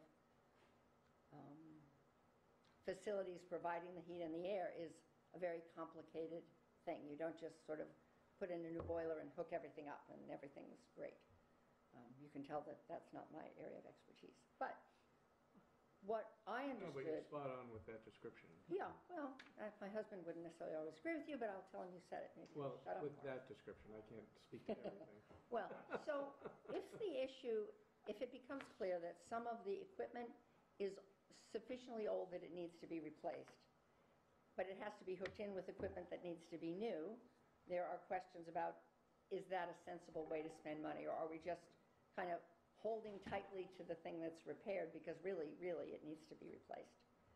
um, facilities providing the heat and the air is a very complicated thing. You don't just sort of put in a new boiler and hook everything up and everything's great. Um, you can tell that that's not my area of expertise. But what I No, but you're understood, spot on with that description. yeah, well, uh, my husband wouldn't necessarily always agree with you, but I'll tell him you said it. Maybe Well, shut up with more. that description, I can't speak to everything. Well, so if the issue, if it becomes clear that some of the equipment is sufficiently old that it needs to be replaced, but it has to be hooked in with equipment that needs to be new, there are questions about, is that a sensible way to spend money? Or are we just kind of holding tightly to the thing that's repaired because really, really it needs to be replaced?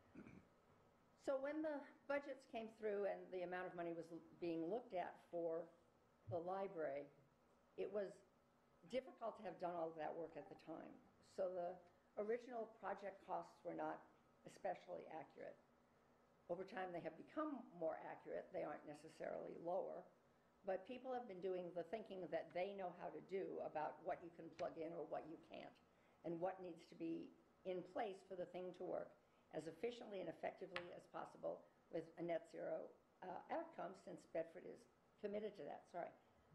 So when the budgets came through and the amount of money was l- being looked at for the library, it was difficult to have done all of that work at the time. So the original project costs were not especially accurate. Over time, they have become more accurate. They aren't necessarily lower. But people have been doing the thinking that they know how to do about what you can plug in or what you can't, and what needs to be in place for the thing to work as efficiently and effectively as possible with a net zero uh, outcome, since Bedford is committed to that. Sorry.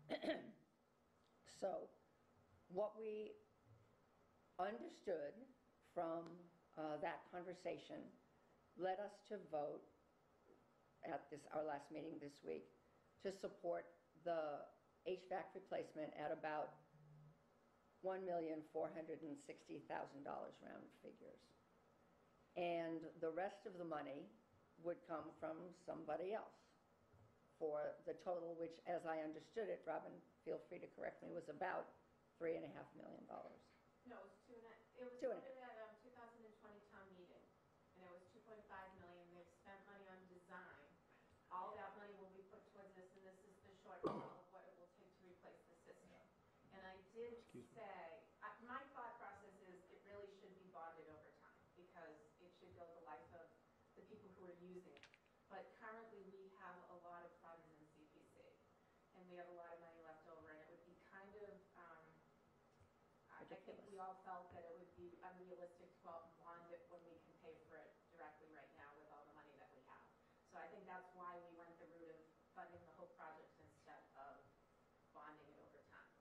So what we understood from uh, that conversation led us to vote at this, our last meeting this week, to support the H V A C replacement at about one million four hundred sixty thousand dollars round figures. And the rest of the money would come from somebody else for the total, which, as I understood it, Robin, feel free to correct me, was about three and a half million dollars. No, it was two and a, it was Two and a- voted at, um, two thousand twenty town meeting, and it was two point five million, they've spent money on design. All that money will be put towards this, and this is the shortfall of what it will take to replace the system. And I did say, I- my thought process is it really should be bonded over time, because it should go the life of the people who are using it. But currently, we have a lot of funds in C P C, and we have a lot of money left over, and it would be kind of, um, I I think Ridiculous. we all felt that it would be unrealistic to go out and bond it when we can pay for it directly right now with all the money that we have. So I think that's why we went the route of funding the whole project instead of bonding it over time.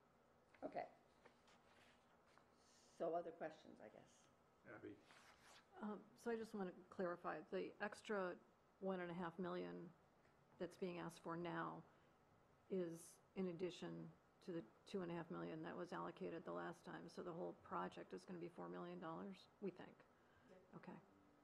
Okay. So other questions, I guess. Abby? Um, So I just want to clarify, the extra one and a half million that's being asked for now is in addition to the two and a half million that was allocated the last time. So the whole project is going to be four million dollars, we think? Okay.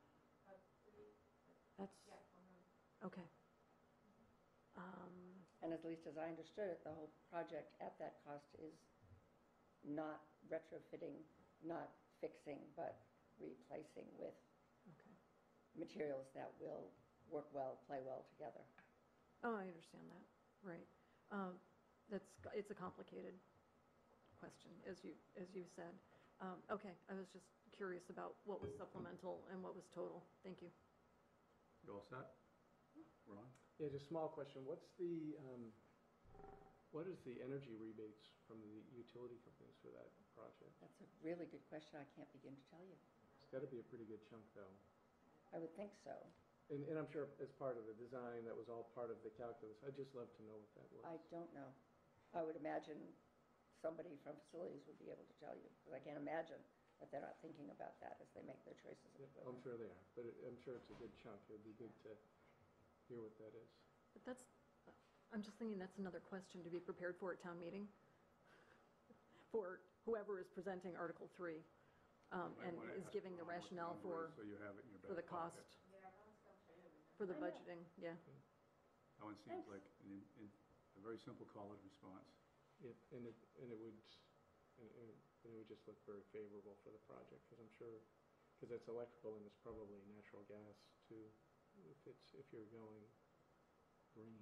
That's, okay. Um, And at least as I understood it, the whole project at that cost is not retrofitting, not fixing, but replacing with Okay. materials that will work well, play well together. Oh, I understand that, right. Um, That's, it's a complicated question, as you, as you said. Um, Okay, I was just curious about what was supplemental and what was total. Thank you. You all set? Ron? Yeah, just small question. What's the, um, what is the energy rebates from the utility companies for that project? That's a really good question. I can't begin to tell you. It's got to be a pretty good chunk, though. I would think so. And, and I'm sure as part of the design, that was all part of the calculus. I'd just love to know what that was. I don't know. I would imagine somebody from facilities would be able to tell you, because I can't imagine that they're not thinking about that as they make their choices of Yeah, I'm equipment. sure they are, but it, I'm sure it's a good chunk. It'd be good to hear what that is. But that's, I'm just thinking that's another question to be prepared for at town meeting, for whoever is presenting Article three, um, Might and wanna is ask giving the Ron what rationale number is, for, So you have it in your for the back pocket. cost, Yeah, Ron's gonna show you everything. for the I know. budgeting, yeah. That one seems Thanks. like an in- in- a very simple call and response. Yep, and it, and it would, and and it would just look very favorable for the project, because I'm sure, because it's electrical and it's probably natural gas too, if it's, if you're going green.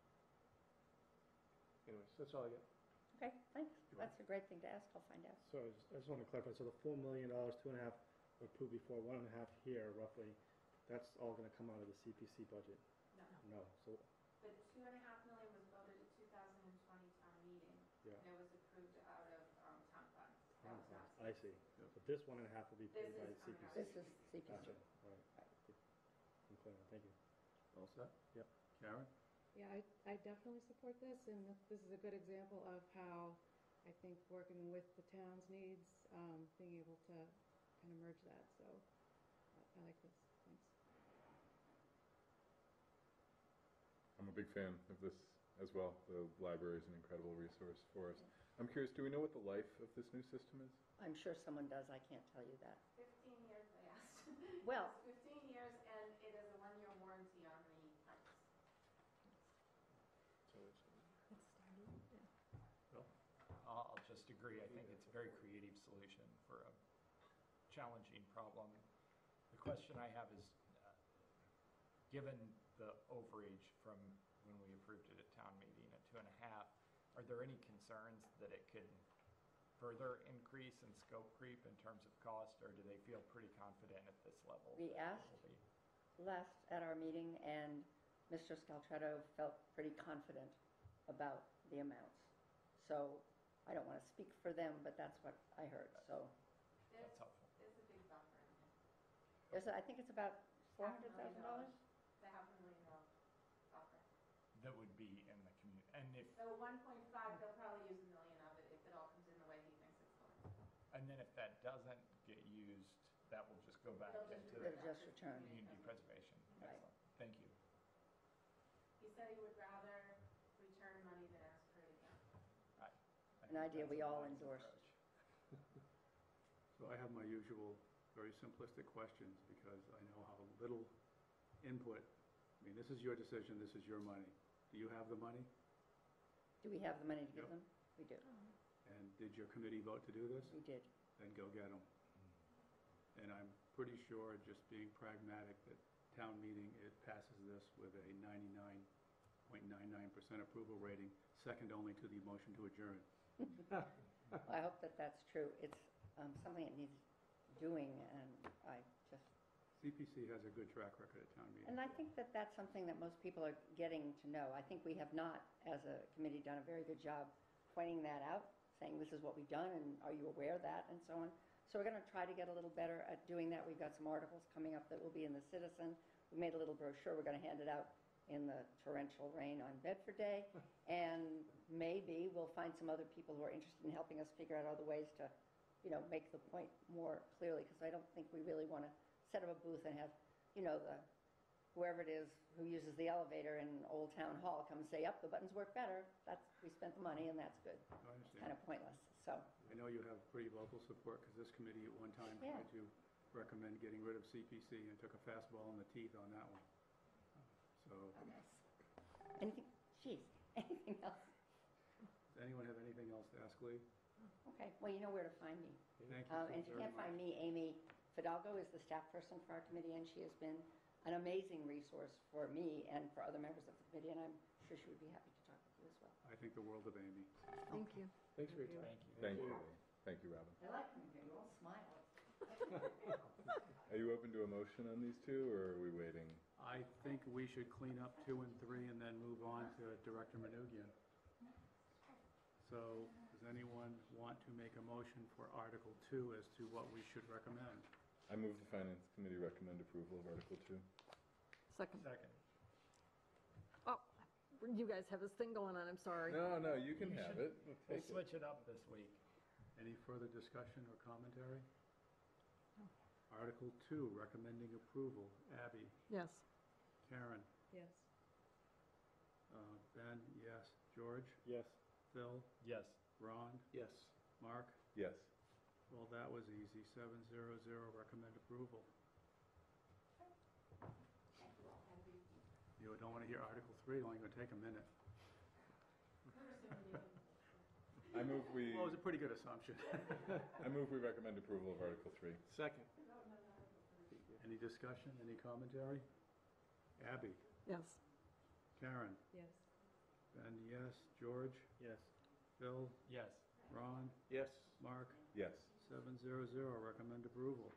Anyways, that's all I got. Okay, thanks. You're That's a great thing to ask. I'll find out. So I just, I just want to clarify, so the four million dollars, two and a half were approved before, one and a half here roughly, that's all going to come out of the C P C budget? No, No, so, the two and a half million was voted at two thousand twenty town meeting, yeah. and it was approved out of, um, town funds. That was not I see. So this one and a half will be This paid by is the C P coming out C? of This is C P C. Gotcha, all right. I'm clear, now. Thank you. All set? Yep. Karen? Yeah, I, I definitely support this, and this is a good example of how I think working with the town's needs, um, being able to kind of merge that, so I, I like this, thanks. I'm a big fan of this as well. The library is an incredible resource for us. I'm curious, do we know what the life of this new system is? I'm sure someone does. I can't tell you that. Fifteen years, they asked. Well- It's fifteen years, and it is a one-year warranty on the pipes. So it's, I'll I'll just agree. I think it's a very creative solution for a challenging problem. The question I have is, uh, given the overage from when we approved it at town meeting at two and a half, are there any concerns that it could further increase in scope creep in terms of cost, or do they feel pretty confident at this level? We that it asked will be- Last at our meeting, and Mister Scaltretto felt pretty confident about the amounts. So I don't want to speak for them, but that's what I heard. So There's, That's helpful. there's a big buffer in there. there's, a- I think it's about four Half a hundred million thousand dollars? It's a half a million dollar buffer. That would be in the community, and if, So one point five, they'll probably use a million of it if it all comes in the way he thinks it's going to. and then if that doesn't get used, that will just go back It'll just into It'll just return. community preservation. Right. Excellent. Thank you. He said he would rather return money than ask for it again. I An think idea that's we a all wise endorsed. approach. So I have my usual, very simplistic questions, because I know how little input, I mean, this is your decision, this is your money. Do you have the money? Do we have the money to give Yep. them? We do. And did your committee vote to do this? We did. Then go get them. And I'm pretty sure, just being pragmatic, that town meeting, it passes this with a ninety-nine point nine nine percent approval rating, second only to the motion to adjourn. I hope that that's true. It's um, something that needs doing, and I just, C P C has a good track record at town meetings. and I think that that's something that most people are getting to know. I think we have not, as a committee, done a very good job pointing that out, saying this is what we've done, and are you aware of that, and so on. So we're going to try to get a little better at doing that. We've got some articles coming up that will be in the Citizen. We made a little brochure. We're going to hand it out in the torrential rain on Bedford Day. And maybe we'll find some other people who are interested in helping us figure out other ways to, you know, make the point more clearly, because I don't think we really want to set up a booth and have, you know, the, whoever it is who uses the elevator in Old Town Hall come say, yep, the buttons work better. That's, we spent the money and that's good. I Kind understand. of pointless, so. I know you have pretty local support, because this committee at one time Yeah. tried to recommend getting rid of C P C and took a fastball in the teeth on that one. So, Oh, nice. Anything, geez, anything else? does anyone have anything else to ask Lee? Okay, well, you know where to find me. Thank you Um, so And if you very can't find much. me, Amy Fidalgo is the staff person for our committee, and she has been an amazing resource for me and for other members of the committee, and I'm sure she would be happy to talk with you as well. I think the world of Amy. Thank you. Thanks for your time. Thank you. Thank you, Lee. Thank you, Robin. I like coming here, you all smile. Are you open to a motion on these two, or are we waiting? I think we should clean up two and three and then move on to Director Manugian. So, does anyone want to make a motion for Article Two as to what we should recommend? I move the Finance Committee recommend approval of Article Two. Second. Second. Oh, you guys have this thing going on, I'm sorry. No, no, you can You have should- it. We'll Take it. switch it up this week. Any further discussion or commentary? Article Two, recommending approval. Abby, Yes. Karen, Yes. uh, Ben, yes. George, Yes. Phil, Yes. Ron, Yes. Mark? Yes. Well, that was easy. Seven zero zero, recommend approval. You don't want to hear Article Three, only going to take a minute. I move we, Well, it was a pretty good assumption. I move we recommend approval of Article Three. Second. Any discussion, any commentary? Abby, Yes. Karen, Yes. Ben, yes. George, Yes. Phil, Yes. Ron, Yes. Mark? Yes. Seven zero zero, recommend approval.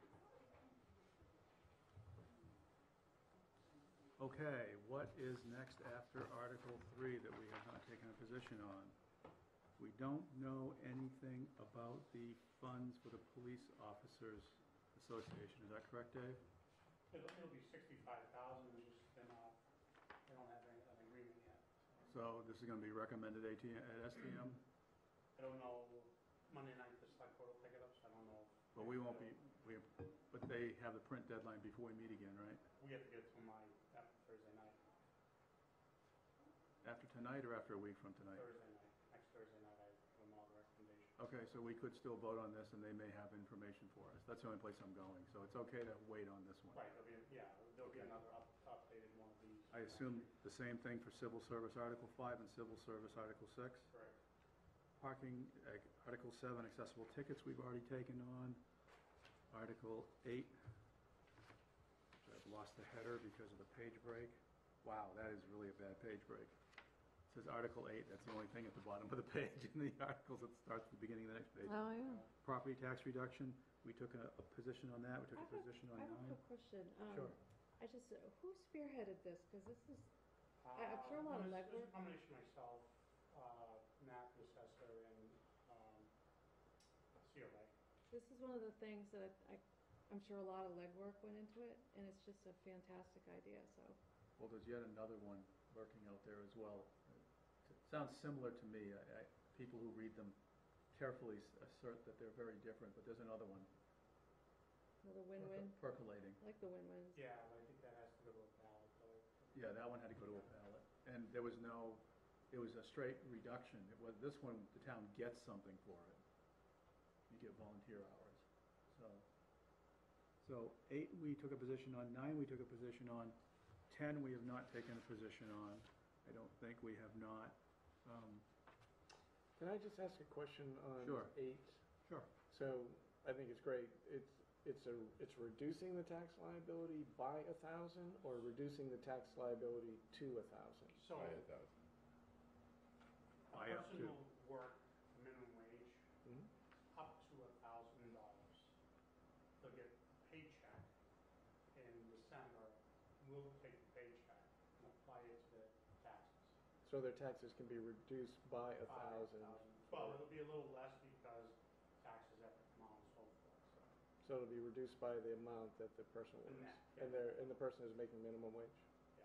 Okay, what is next after Article Three that we have not taken a position on? We don't know anything about the funds for the Police Officers Association, is that correct, Dave? It'll, it'll be sixty-five thousand, just been, uh, they don't have any, an agreement yet. So this is gonna be recommended AT, at S T M, I don't know, Monday night, the select board will pick it up, so I don't know. if- but we won't be, we, but they have the print deadline before we meet again, right? We have to get it to my, after Thursday night, After tonight or after a week from tonight? Thursday night, next Thursday night, I give them all the recommendations. Okay, so we could still vote on this, and they may have information for us. That's the only place I'm going, so it's okay to wait on this one. Right, there'll be, yeah, there'll be another up, updated one of these. I assume the same thing for Civil Service Article five and Civil Service Article six? Correct. Parking, uh, Article seven, accessible tickets, we've already taken on. Article eight, which I've lost the header because of the page break. Wow, that is really a bad page break. It says Article eight, that's the only thing at the bottom of the page in the articles that starts at the beginning of the next page. Oh, yeah. Property tax reduction, we took a, a position on that, we took I a have a- position on I have a nine. quick question. Um, Sure. I just, uh, who spearheaded this? Because this is, I- I'm sure a lot of Uh, it's- legwork. It's a combination of myself, uh, Matt, the assessor, and, um, C O A. this is one of the things that I, I'm sure a lot of legwork went into it, and it's just a fantastic idea, so. Well, there's yet another one lurking out there as well. It sounds similar to me. I, I, people who read them carefully s- assert that they're very different, but there's another one Another win-win. percolating. I like the win-wins. Yeah, but I think that has to go to a ballot, though. Yeah, that one had to go to a ballot. And there was no, it was a straight reduction. It was, this one, the town gets something for it. You get volunteer hours. So, so eight, we took a position on. Nine, we took a position on. Ten, we have not taken a position on. I don't think we have not. Um, Can I just ask a question on Sure. eight? Sure. So I think it's great. It's, it's a, it's reducing the tax liability by a thousand or reducing the tax liability to a thousand? So, By a thousand. a Buy up person to. will work minimum wage Mhm. up to a thousand dollars. They'll get a paycheck in December. We'll take the paycheck and apply it to their taxes. So their taxes can be reduced by a By thousand? Well, it'll be a little less because taxes have to come out and so forth, so. So it'll be reduced by the amount that the person The works? net, And yeah. they're, and the person is making minimum wage? Yeah.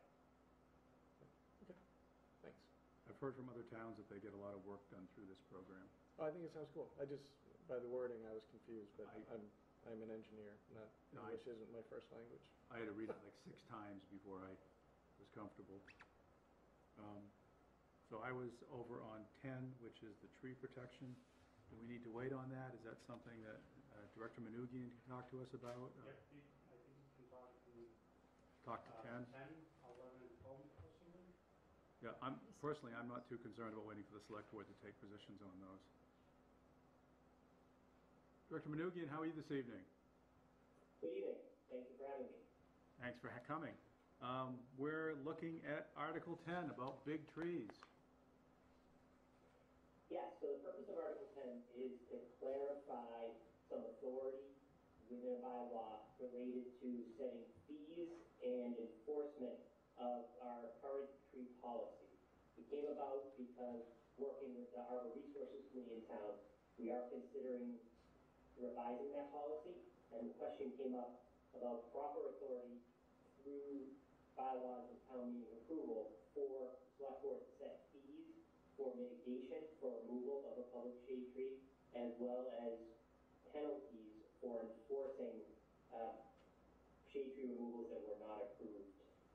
Okay, thanks. I've heard from other towns that they get a lot of work done through this program. Oh, I think it sounds cool. I just, by the wording, I was confused, but I- I'm, I'm an engineer, not, No, I- English isn't my first language. I had to read it like six times before I was comfortable. Um, So I was over on ten, which is the tree protection. Do we need to wait on that? Is that something that uh, Director Manugian can talk to us about? Uh, Yeah, you- I think you can talk to, Talk to uh, ten? ten, eleven, and twelve possibly. Yeah, I'm, personally, I'm not too concerned about waiting for the select board to take positions on those. Director Manugian, how are you this evening? Good evening. Thank you for having me. Thanks for ha- coming. Um, We're looking at Article ten about big trees. Yes, so the purpose of Article ten is to clarify some authority within a bylaw related to setting fees and enforcement of our current tree policy. It came about because working with the Harbor Resources Committee in town, we are considering revising that policy, and the question came up about proper authority through bylaws and town meeting approval for select board to set fees for mitigation for removal of a public shade tree, as well as penalties for enforcing uh, shade tree removals that were not approved.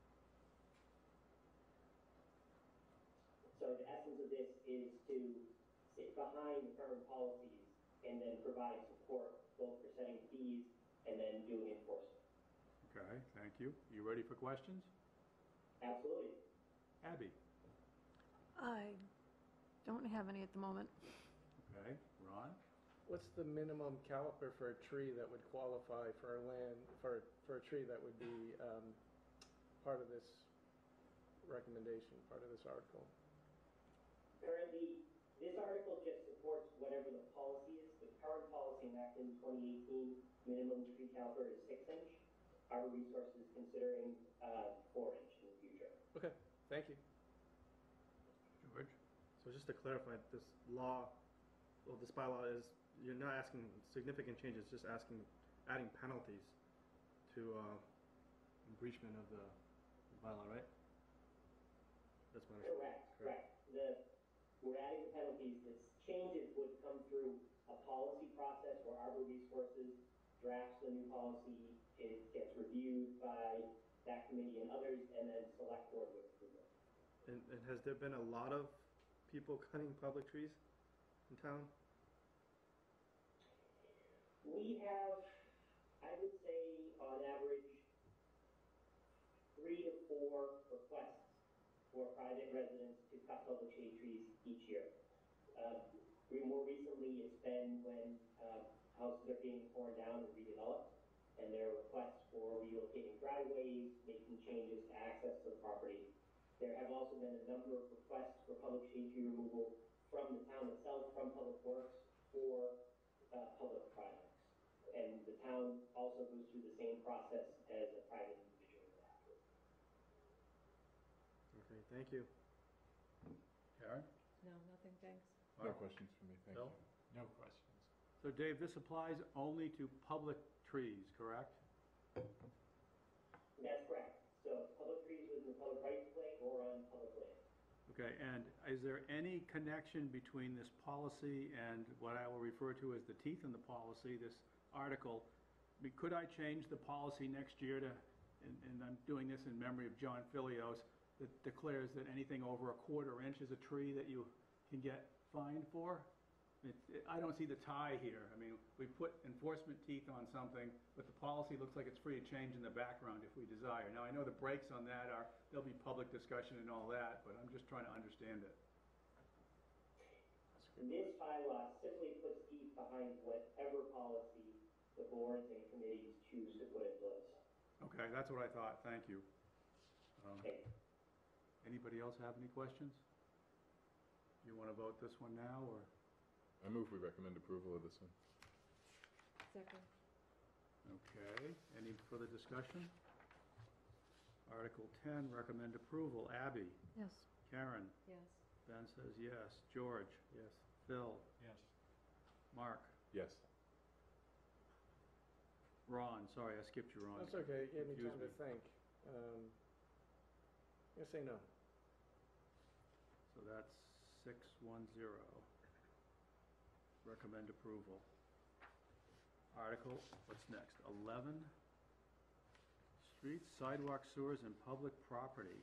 So the essence of this is to sit behind the current policies and then provide support both for setting fees and then doing enforcement. Okay, thank you. You ready for questions? Absolutely. Abby? I don't have any at the moment. Okay, Ron? What's the minimum caliper for a tree that would qualify for a land, for, for a tree that would be um, part of this recommendation, part of this article? Currently, this article just supports whatever the policy is. The current policy enacted in twenty eighteen, minimum tree caliper is six inch. Harbor Resources is considering uh, four inch in the future. Okay, thank you. George? So just to clarify, this law, well, this bylaw is, you're not asking significant changes, just asking, adding penalties to uh, breachment of the bylaw, right? That's my understanding. Correct, correct. The, we're adding the penalties. The changes would come through a policy process where Harbor Resources drafts the new policy, it gets reviewed by that committee and others, and then select board would approve it. And, and has there been a lot of people cutting public trees in town? We have, I would say, on average, three to four requests for private residents to cut public shade trees each year. Uh, we more recently, it's been when uh, houses are being torn down and redeveloped, and there are requests for relocating driveways, making changes to access to the property. There have also been a number of requests for public shade tree removal from the town itself, from Public Works, for uh, public projects. And the town also goes through the same process as a private individual would have to. Okay, thank you. Karen? No, nothing, thanks. No questions for me, thank you. Bill? No questions. So Dave, this applies only to public trees, correct? That's correct. So public trees within the public rights of way or on public land. Okay, and is there any connection between this policy and what I will refer to as the teeth in the policy, this article? I mean, could I change the policy next year to, and, and I'm doing this in memory of John Filios, that declares that anything over a quarter inch is a tree that you can get fined for? It, it, I don't see the tie here. I mean, we put enforcement teeth on something, but the policy looks like it's free to change in the background if we desire. Now, I know the brakes on that are, there'll be public discussion and all that, but I'm just trying to understand it. This bylaw simply puts teeth behind whatever policy the boards and committees choose to put in place. Okay, that's what I thought. Thank you. Um, Okay. Anybody else have any questions? You want to vote this one now, or? I move we recommend approval of this one. Second. Okay, any further discussion? Article ten, recommend approval. Abby? Yes. Karen? Yes. Ben says yes. George? Yes. Phil? Yes. Mark? Yes. Ron, sorry, I skipped you, Ron. That's okay, you gave me Confused time to me. think. Um, I'm gonna say no. So that's six one zero. Recommend approval. Article article. What's next? eleven, streets, sidewalks, sewers, and public property.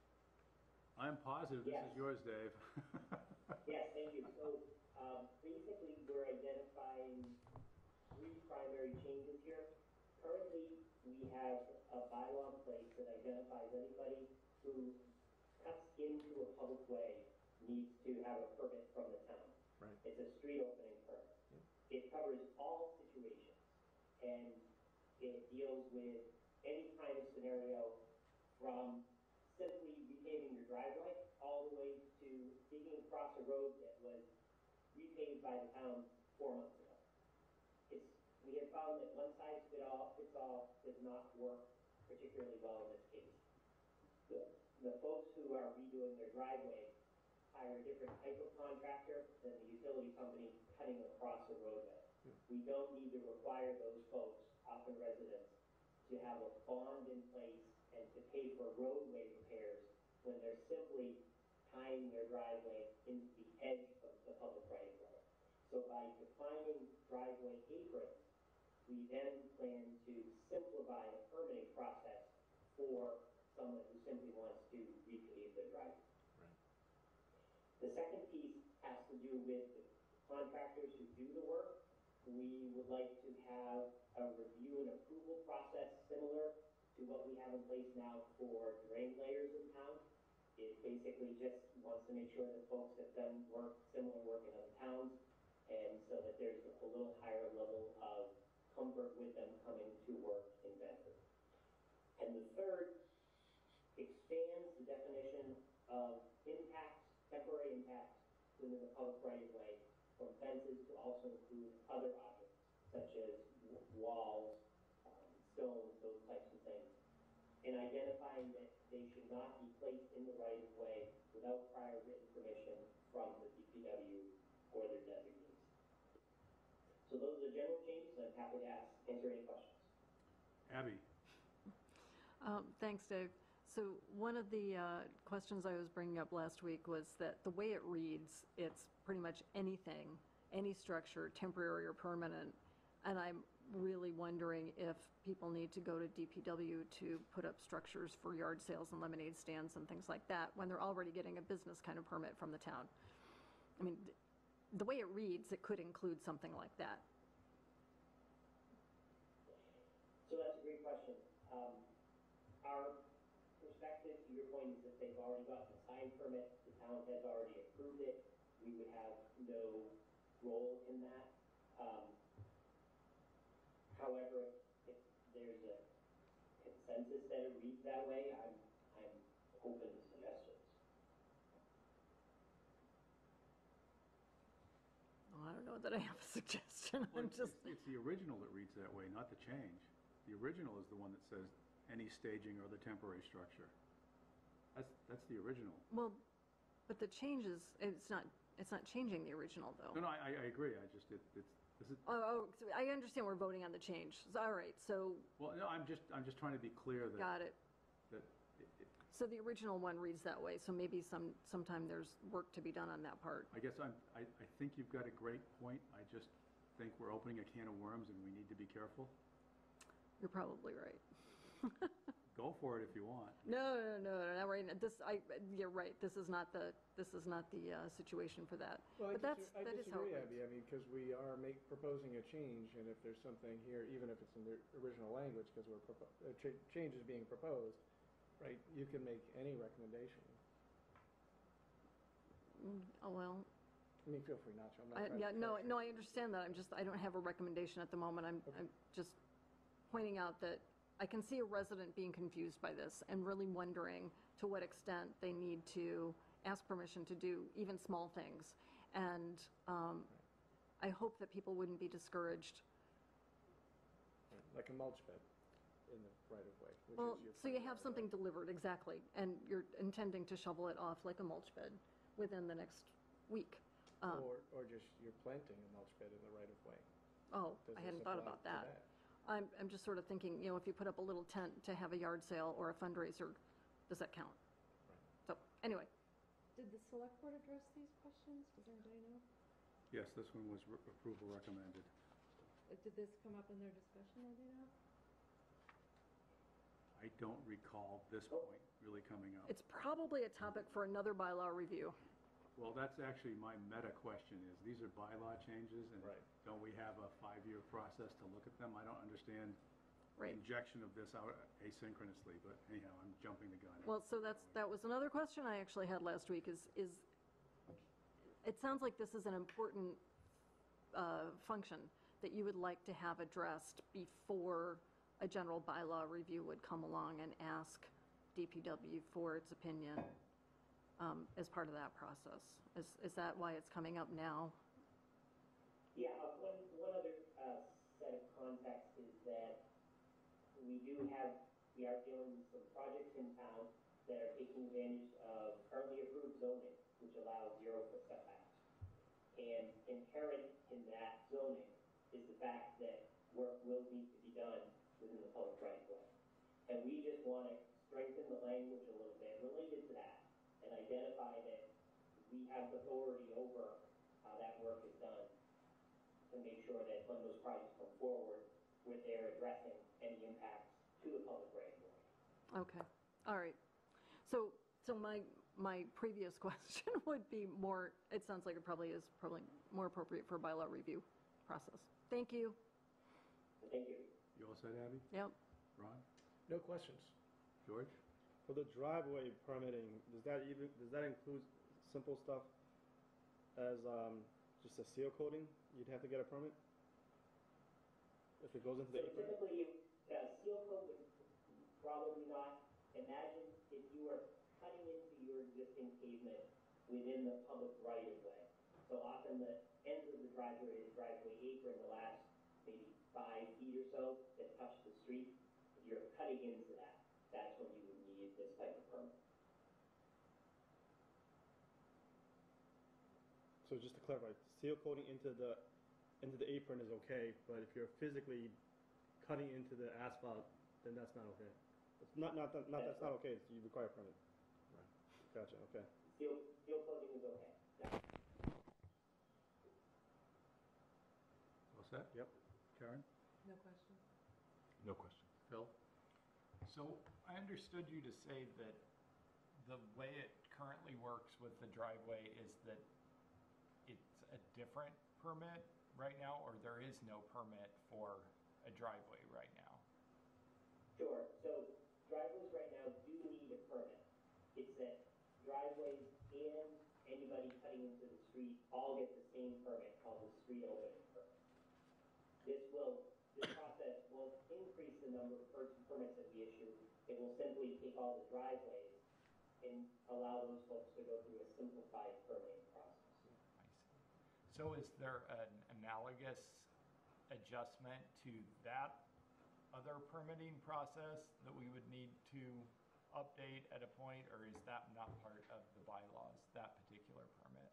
I'm positive this is Yes. yours, Dave. Yes, thank you. So, um, basically, we're identifying three primary changes here. Currently, we have a bylaw in place that identifies anybody who cuts into a public way needs to have a permit from the town. Right. It's a street opening permit. It covers all situations, and it deals with any kind of scenario from simply repaving your driveway all the way to digging across a road that was repaved by the town four months ago. It's, we have found that one size fits all, fits all does not work particularly well in this case. The, the folks who are redoing their driveway hire a different type of contractor than the utility company cutting across a roadway. We don't need to require those folks, often residents, to have a bond in place and to pay for roadway repairs when they're simply tying their driveway into the edge of the public right of way. So by defining driveway aprons, we then plan to simplify the permitting process for someone who simply wants to repave their driveway. The second piece has to do with the contractors who do the work. We would like to have a review and approval process similar to what we have in place now for drain layers in town. It basically just wants to make sure that folks have done work, similar work in other towns, and so that there's a little higher level of comfort with them coming to work in Bedford. And the third expands the definition of impacts, temporary impacts within the public right of way from fences to also include other objects such as w- walls, um, stones, those types of things, and identifying that they should not be placed in the right of way without prior written permission from the D P W or their designees. So those are the general changes, and I'm happy to ask, answer any questions. Abby? Um, Thanks, Dave. So one of the uh, questions I was bringing up last week was that the way it reads, it's pretty much anything, any structure, temporary or permanent. And I'm really wondering if people need to go to D P W to put up structures for yard sales and lemonade stands and things like that when they're already getting a business kind of permit from the town. I mean, th- the way it reads, it could include something like that. So that's a great question. Um, our perspective, to your point, is that they've already gotten a sign permit, the town has already approved it, we would have no role in that. Um, however, if there's a consensus that it reads that way, I'm, I'm open to suggestions. Oh, I don't know that I have a suggestion. Well, I'm it's, just, it's the original that reads that way, not the change. The original is the one that says any staging or the temporary structure. That's, that's the original. well, but the change is, it's not, it's not changing the original, though. No, no, I, I agree, I just, it, it's, this is, Oh, oh, so I understand we're voting on the change. So, all right, so, well, no, I'm just, I'm just trying to be clear that, got it. that, it, it, So the original one reads that way, so maybe some, sometime there's work to be done on that part. I guess I'm, I, I think you've got a great point. I just think we're opening a can of worms and we need to be careful. You're probably right. Go for it if you want. No, no, no, no, not right now. This, I, you're right, this is not the, this is not the uh, situation for that. Well, I But that's, dis- I that is how it disagree, reads. Abby, I mean, because we are make, proposing a change, and if there's something here, even if it's in the original language, because we're, propo- a cha- change is being proposed, right, you can make any recommendation. Mm, Oh, well, I mean, feel free not to, I'm not I, trying to. yeah, no, pressure no, you. I understand that. I'm just, I don't have a recommendation at the moment. I'm, Okay. I'm just pointing out that I can see a resident being confused by this and really wondering to what extent they need to ask permission to do even small things. And um, I hope that people wouldn't be discouraged. Like a mulch bed in the right of way, which Well, is your. so you front have yard, something right? delivered, exactly, and you're intending to shovel it off like a mulch bed within the next week. Um, Or, or just you're planting a mulch bed in the right of way. Oh, Does I this hadn't thought apply about to that. I'm, I'm just sort of thinking, you know, if you put up a little tent to have a yard sale or a fundraiser, does that count? So, anyway, Did the select board address these questions? Does anybody know? Yes, this one was re- approval recommended. Uh, Did this come up in their discussion, maybe not? I don't recall this point really coming up. It's probably a topic for another bylaw review. Well, that's actually my meta question is, these are bylaw changes, and Right. don't we have a five-year process to look at them? I don't understand the Right. injection of this out asynchronously, but anyhow, I'm jumping the gun. Well, so that's, that was another question I actually had last week is, is, it sounds like this is an important uh, function that you would like to have addressed before a general bylaw review would come along and ask D P W for its opinion um, as part of that process. Is, is that why it's coming up now? Yeah, uh, one, one other uh, set of context is that we do have, we are dealing with some projects in town that are taking advantage of currently approved zoning, which allows zero foot setbacks. And inherent in that zoning is the fact that work will need to be done within the public right of way. And we just want to strengthen the language a little bit related to that and identify that we have authority over how that work is done to make sure that when those projects come forward, where they're addressing any impacts to the public right of way. Okay, all right. So, so my, my previous question would be more, it sounds like it probably is probably more appropriate for a bylaw review process. Thank you. Thank you. You all set, Abby? Yep. Ron? No questions. George? For the driveway permitting, does that even, does that include simple stuff as, um, just a seal coating? You'd have to get a permit? If it goes into So the apron? typically, uh, seal coat would probably not. Imagine if you were cutting into your existing pavement within the public right of way. So often the ends of the driveway, the driveway apron, the last maybe five feet or so that touch the street, if you're cutting into that, that's when you would need this type of permit. So just to clarify, seal coating into the, into the apron is okay, but if you're physically cutting into the asphalt, then that's not okay. It's not, not, that- not, that's not okay, it's- you require a permit. Right. Gotcha, okay. Seal, seal coating is okay. Yeah. All set? Yep. Karen? No question. No question. Phil? So I understood you to say that the way it currently works with the driveway is that it's a different permit right now, or there is no permit for a driveway right now? Sure. So driveways right now do need a permit. It's that driveways and anybody cutting into the street all get the same permit called the street opening permit. This will, this process will increase the number of per- permits that we issue. It will simply take all the driveways and allow those folks to go through a simplified permitting process. I see. So is there an analogous adjustment to that other permitting process that we would need to update at a point, or is that not part of the bylaws, that particular permit?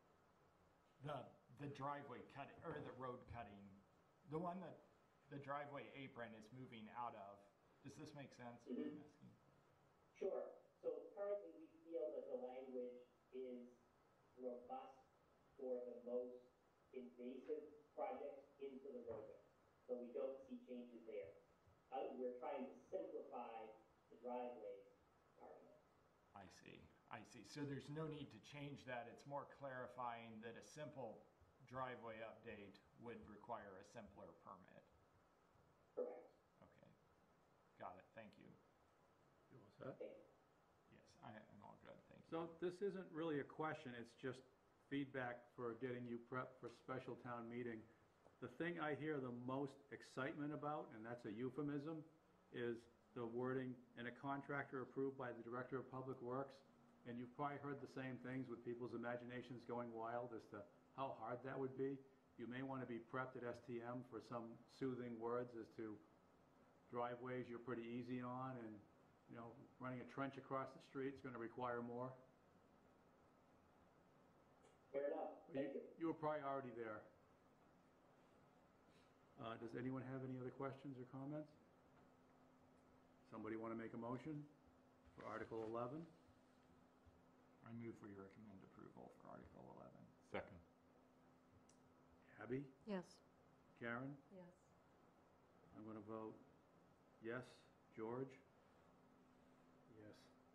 The, the driveway cutting, or the road cutting, the one that the driveway apron is moving out of, does this make sense? what I'm asking? Sure. So currently, we feel that the language is robust for the most invasive projects into the roadway. So we don't see changes there. Uh, we're trying to simplify the driveways part of it. I see, I see. So there's no need to change that. It's more clarifying that a simple driveway update would require a simpler permit. Correct. Okay. Got it. Thank you. You all set? Thank you. Yes, I am all good. Thank you. So this isn't really a question, it's just feedback for getting you prepped for special town meeting. The thing I hear the most excitement about, and that's a euphemism, is the wording, "and a contractor approved by the Director of Public Works." And you've probably heard the same things with people's imaginations going wild as to how hard that would be. You may want to be prepped at S T M for some soothing words as to driveways you're pretty easy on, and, you know, running a trench across the street is going to require more. Fair enough. Thank you. You were probably already there. Uh, Does anyone have any other questions or comments? Somebody want to make a motion for Article eleven? I move we recommend approval for Article eleven. Second. Abby? Yes. Karen? Yes. I'm going to vote yes. George? Yes.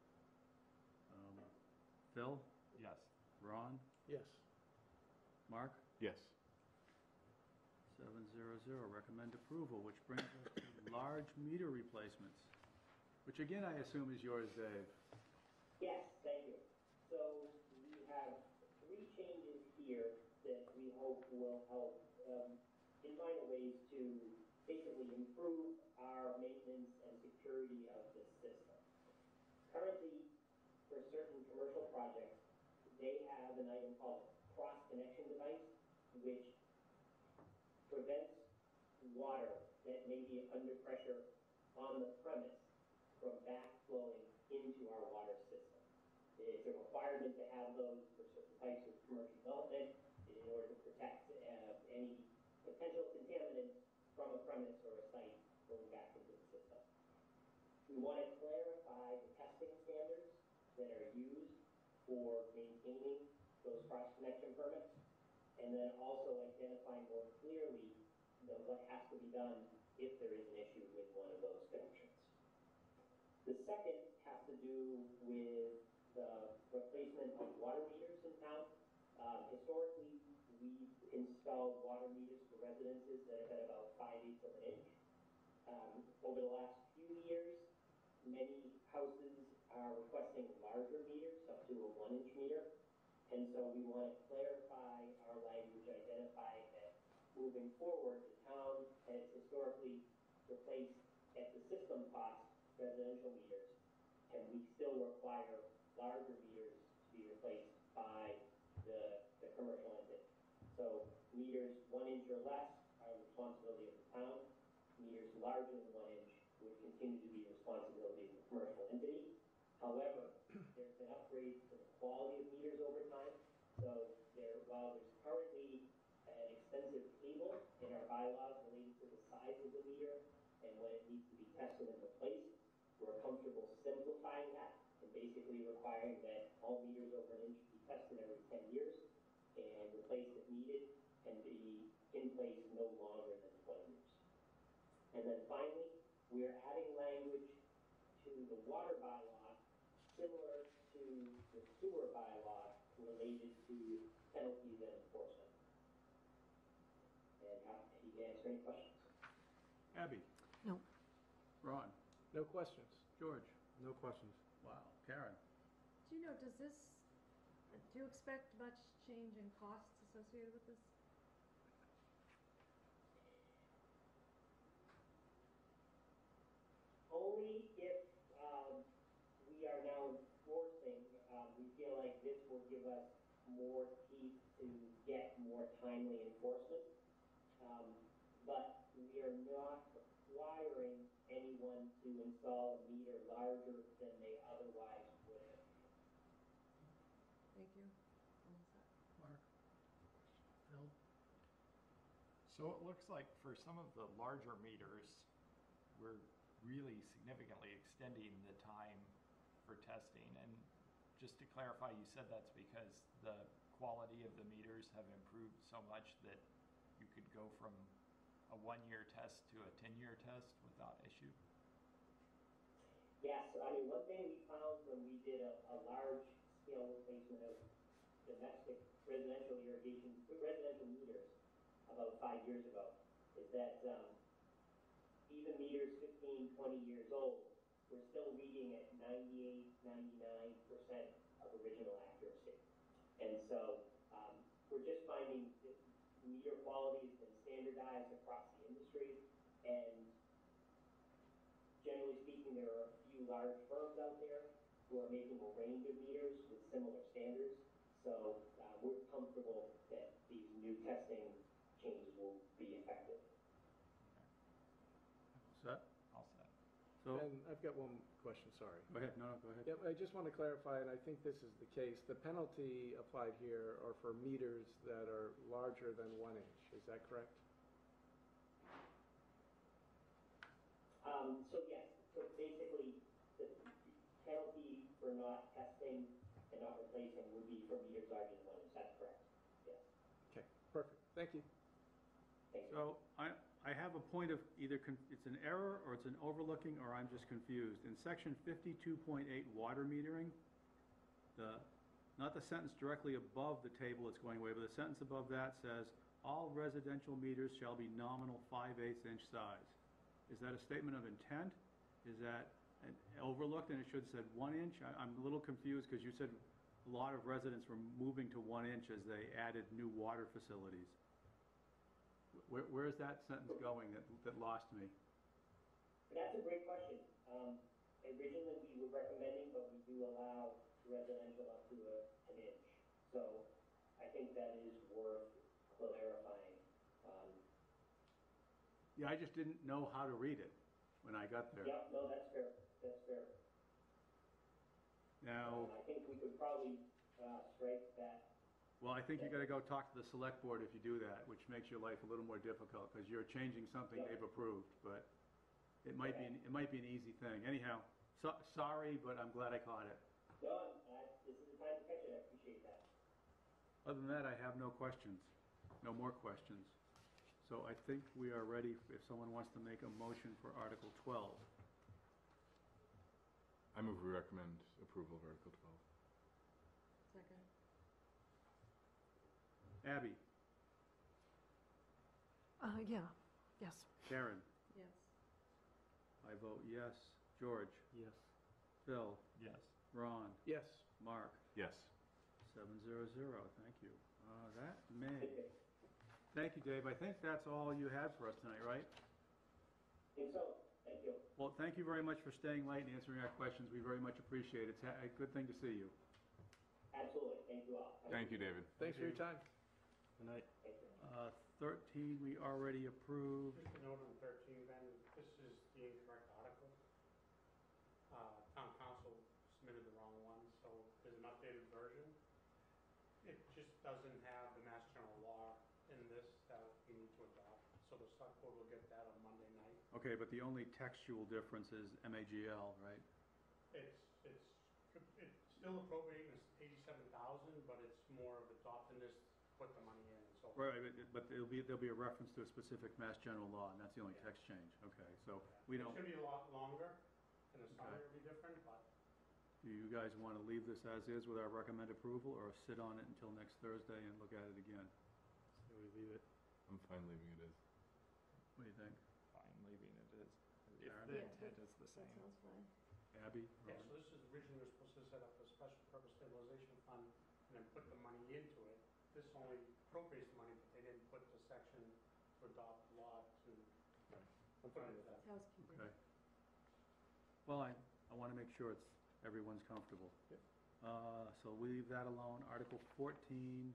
Um, Phil? Yes. Ron? Yes. Mark? Yes. Seven zero zero, recommend approval, which brings us to large meter replacements, which again, I assume is yours, Dave. Yes, thank you. So we have three changes here that we hope will help um, in minor ways to basically improve our maintenance and security of the system. Currently, for certain commercial projects, they have an item called cross-connection device, which prevents water that may be under pressure on the premise from backflowing into our water system. It's a requirement to have those for certain types of commercial development in order to protect uh, any potential contaminants from a premise or a site going back into the system. We want to clarify the testing standards that are used for maintaining those cross-connection permits, and then also identify more clearly the, what has to be done if there is an issue with one of those connections. The second has to do with the replacement of water meters in town. Um, historically, we've installed water meters for residences that have been about five eighths of an inch. Um, over the last few years, many houses are requesting larger meters, up to a one inch meter. And so we want to clarify our language, identify that moving forward, the town has historically replaced at the system cost residential meters, and we still require larger meters to be replaced by the, the commercial entity. So meters one inch or less are the responsibility of the town. Meters larger than one inch would continue to be the responsibility of the commercial entity. However, there's been upgrades to the quality of meters over time. So there, while there's currently an extensive table in our bylaws related to the size of the meter and when it needs to be tested and replaced, we're comfortable simplifying that and basically requiring that all meters over an inch be tested every ten years and replaced if needed and be in place no longer than twenty years. And then finally, we're adding language to the water bylaw similar to the sewer bylaw related to penalties and enforcement. And happy to answer any questions. Abby? No. Ron? No questions. George? No questions. Wow. Karen? Do you know, does this, do you expect much change in costs associated with this? Only if um, we are now enforcing, um, we feel like this will give us more teeth to get more timely enforcement. Um, but we are not requiring anyone to install a meter larger than they otherwise would have. Thank you. Mark? Phil? So it looks like for some of the larger meters, we're really significantly extending the time for testing. And just to clarify, you said that's because the quality of the meters have improved so much that you could go from a one-year test to a ten-year test without issue? Yes, I mean, one thing we found when we did a, a large-scale replacement of domestic residential irrigation, residential meters about five years ago, is that um, even meters fifteen, twenty years old, we're still reading at ninety-eight, ninety-nine percent of original accuracy. And so um, we're just finding that meter quality has been standardized across the industry, and generally speaking, there are a few large firms out there who are making a range of meters with similar standards. So uh, we're comfortable that these new testing changes will be effective. Set? All set. So, And I've got one question, sorry. go ahead. No, no, go ahead. Yep, I just want to clarify, and I think this is the case, the penalty applied here are for meters that are larger than one inch, is that correct? Um, so yes, so basically the penalty for not testing and not replacing would be for meters larger than one inch, that's correct, yes. Okay, perfect, thank you. Thank you. So, I I have a point of either, con- it's an error, or it's an overlooking, or I'm just confused. In section fifty-two point eight, water metering, the, not the sentence directly above the table it's going away, but the sentence above that says, all residential meters shall be nominal five-eighths inch size. Is that a statement of intent? Is that an- overlooked and it should have said one inch? I- I'm a little confused because you said a lot of residents were moving to one inch as they added new water facilities. Where, where is that sentence going that, that lost me? That's a great question. Um, originally, we were recommending, but we do allow residential up to a, an inch. So I think that is worth clarifying. Um, Yeah, I just didn't know how to read it when I got there. Yep, no, that's fair, that's fair. Now, Um, I think we could probably, uh, strike that. well, I think you gotta go talk to the select board if you do that, which makes your life a little more difficult, because you're changing something Yep. they've approved, but it might be, an- it might be an easy thing. Anyhow, so, sorry, but I'm glad I caught it. No, uh, this is the time to catch it, I appreciate that. Other than that, I have no questions, no more questions. So I think we are ready if someone wants to make a motion for Article twelve. I move we recommend approval of Article twelve. Second. Abby, Uh, yeah, yes. Karen, Yes. I vote yes. George, Yes. Phil, Yes. Ron, Yes. Mark, Yes. seven zero zero, thank you. Uh, that may, thank you, Dave. I think that's all you had for us tonight, right? Think so, thank you. Well, thank you very much for staying late and answering our questions. We very much appreciate it. It's a a good thing to see you. Absolutely, thank you all. Have a Thank you, good David. Thanks for your time. Good night. day. Thank you. Uh, thirteen, we already approved. Just a note on thirteen, Ben, this is the incorrect article. Uh, town council submitted the wrong one, so there's an updated version. It just doesn't have the Mass General Law in this that we need to adopt, so the select board will get that on Monday night. Okay, but the only textual difference is M A G L, right? It's, it's, it's still appropriating this eighty-seven thousand, but it's more of adopting this, put the money in and so forth. Right, but- but there'll be, there'll be a reference to a specific Mass General Law, and that's the only text change. Okay, so we don't, It's gonna be a lot longer, and the summary Okay. will be different, but do you guys want to leave this as is with our recommend approval, or sit on it until next Thursday and look at it again? So we leave it. I'm fine leaving it as. What do you think? Fine, leaving it as, if Aaron? the Yeah, intent is the That same. sounds fine. Abby? yeah, Ron? so this is originally we're supposed to set up a special purpose stabilization fund and then put the money into it. This only appropriates the money, but they didn't put the section to adopt law to I'm put fine it with that. It's housekeeping. Okay. Well, I, I want to make sure it's, everyone's comfortable. Yep. Uh, so we leave that alone. Article fourteen.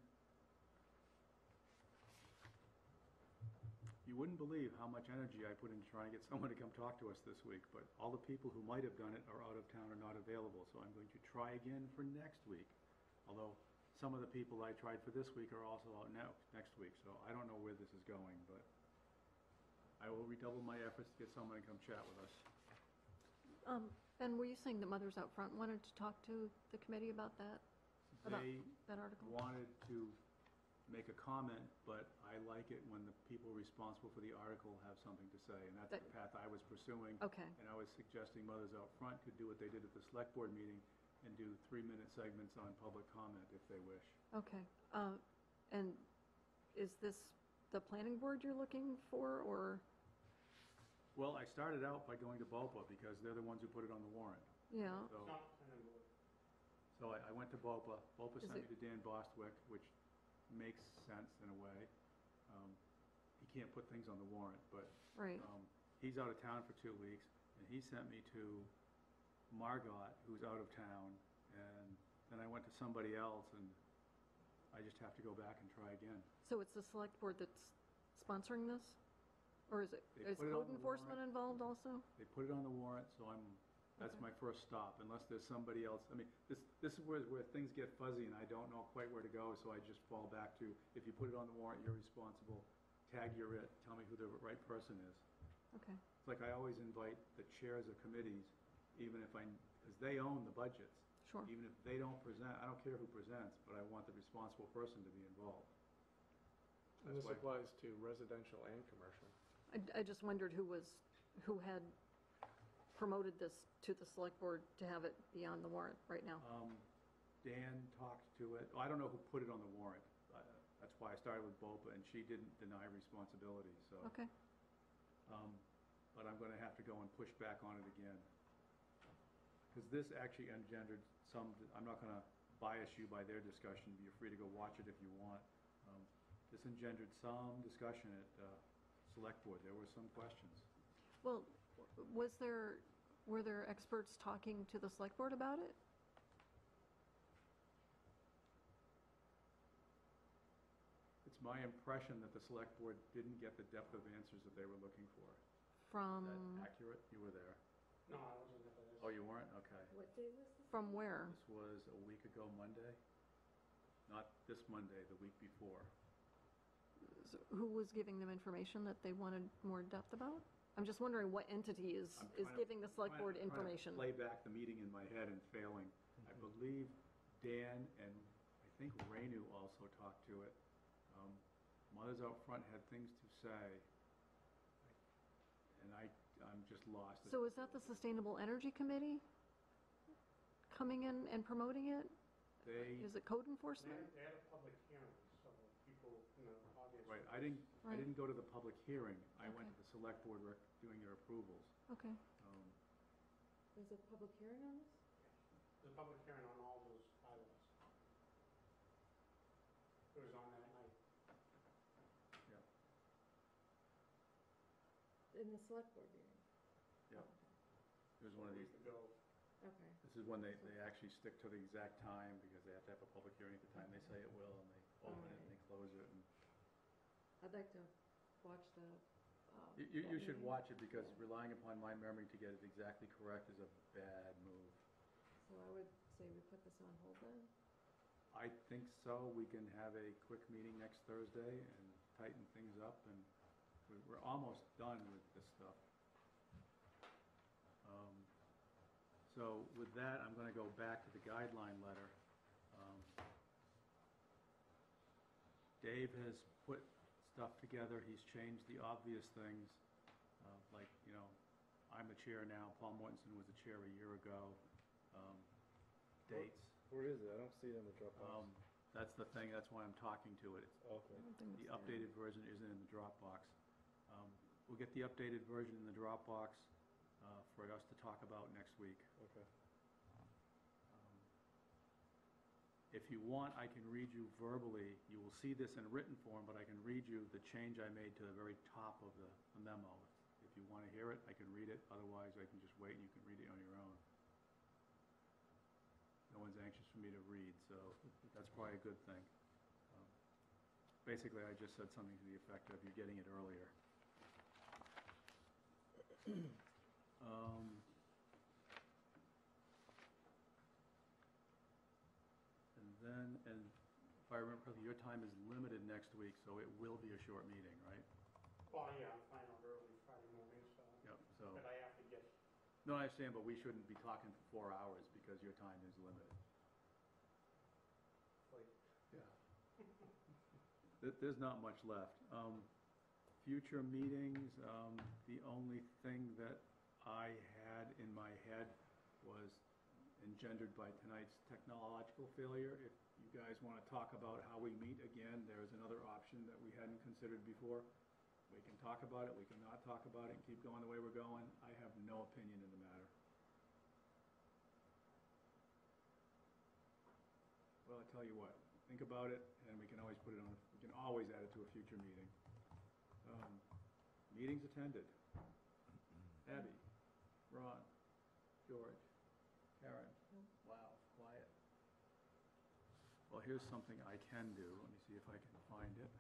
You wouldn't believe how much energy I put into trying to get someone to come talk to us this week, but all the people who might have done it are out of town or not available, so I'm going to try again for next week. Although some of the people I tried for this week are also out now, next week, so I don't know where this is going, but I will redouble my efforts to get someone to come chat with us. Um, Ben, were you saying that Mothers Out Front wanted to talk to the committee about that, About They that article? wanted to make a comment, but I like it when the people responsible for the article have something to say, and that's the That- path I was pursuing. Okay, And I was suggesting Mothers Out Front could do what they did at the select board meeting and do three-minute segments on public comment if they wish. okay. Uh, and is this the planning board you're looking for, or, Well, I started out by going to BOPA because they're the ones who put it on the warrant. yeah, So, It's not planning board. so I, I went to BOPA. BOPA Is sent me it- to Dan Bostwick, which makes sense in a way. Um, He can't put things on the warrant, but right, Um, he's out of town for two weeks, and he sent me to Margot, who's out of town, and then I went to somebody else, and I just have to go back and try again. so it's the select board that's sponsoring this? Or is it, They is put it on code the enforcement warrant. involved also? They put it on the warrant, so I'm, that's Okay. my first stop, unless there's somebody else. I mean, this, this is where, where things get fuzzy, and I don't know quite where to go, so I just fall back to, if you put it on the warrant, you're responsible, tag you're it, tell me who the right person is. Okay, It's like I always invite the chairs of committees, even if I, because they own the budgets. sure. Even if they don't present, I don't care who presents, but I want the responsible person to be involved. And That's this why- applies to residential and commercial. I, I just wondered who was, who had promoted this to the select board to have it be on the warrant right now. Um, Dan talked to it, I don't know who put it on the warrant. Uh, That's why I started with Bopa, and she didn't deny responsibility, so. Okay, Um, But I'm gonna have to go and push back on it again. Because this actually engendered some, I'm not gonna bias you by their discussion, you're free to go watch it if you want. Um, This engendered some discussion at uh, Select Board, there were some questions. well, was there, were there experts talking to the select board about it? It's my impression that the Select Board didn't get the depth of answers that they were looking for. From, Is that accurate? You were there. No, I wasn't at this. Oh, you weren't? Okay. What day was this? from where? This was a week ago Monday? Not this Monday, the week before. So who was giving them information that they wanted more depth about? I'm just wondering what entity is, I'm is trying to- giving the select Trying- board trying to information? Play back the meeting in my head and failing. I believe Dan and I think Renu also talked to it. Um, Mothers Out Front had things to say. And I, I'm just lost. So is that the Sustainable Energy Committee coming in and promoting it? They, Is it code They enforcement? had, they had a public hearing, so people in the audience. right, I didn't, I Right. didn't go to the public hearing. I went Okay. to the Select Board rec- doing their approvals. Okay. Um, There's a public hearing on this? There's a public hearing on all those bylaws. It was on that night. In the select board meeting? Yeah. Oh, It was one of A these, week ago. okay. this is when they, they actually stick to the exact time because they have to have a public hearing at the time they say it will, and they open it and they close it. And I'd like to watch the, um. You, you- you that should meeting. watch it because relying upon my memory to get it exactly correct is a bad move. So I would say we put this on hold then? I think so. We can have a quick meeting next Thursday and tighten things up, and we- we're almost done with this stuff. Um, So with that, I'm gonna go back to the guideline letter. Um, Dave has put stuff together. He's changed the obvious things, uh, like, you know, I'm the chair now. Paul Mortensen was the chair a year ago. Um, Dates. Where is it? I don't see it in the Dropbox. Um, That's the thing, that's why I'm talking to it. Okay. I don't think The it's there. updated version isn't in the Dropbox. Um, We'll get the updated version in the Dropbox uh, for us to talk about next week. Okay. Um, If you want, I can read you verbally, you will see this in written form, but I can read you the change I made to the very top of the the memo. If you want to hear it, I can read it, otherwise I can just wait and you can read it on your own. No one's anxious for me to read, so that's probably a good thing. Um, Basically, I just said something to the effect of, you're getting it earlier. Um, And then, and if I remember correctly, your time is limited next week, so it will be a short meeting, right? Well, yeah, I'm flying out early Friday morning, so. Yep, so, But I have to get, no, I understand, but we shouldn't be talking for four hours because your time is limited. like, Yeah. There- There's not much left. Um, Future meetings, um, the only thing that I had in my head was engendered by tonight's technological failure. If you guys want to talk about how we meet again, there's another option that we hadn't considered before. We can talk about it, we can not talk about it, and keep going the way we're going. I have no opinion in the matter. Well, I tell you what, think about it, and we can always put it on, we can always add it to a future meeting. Um, Meetings attended. Abby, Ron, George, Karen. Wow, quiet. Well, here's something I can do. Let me see if I can find it.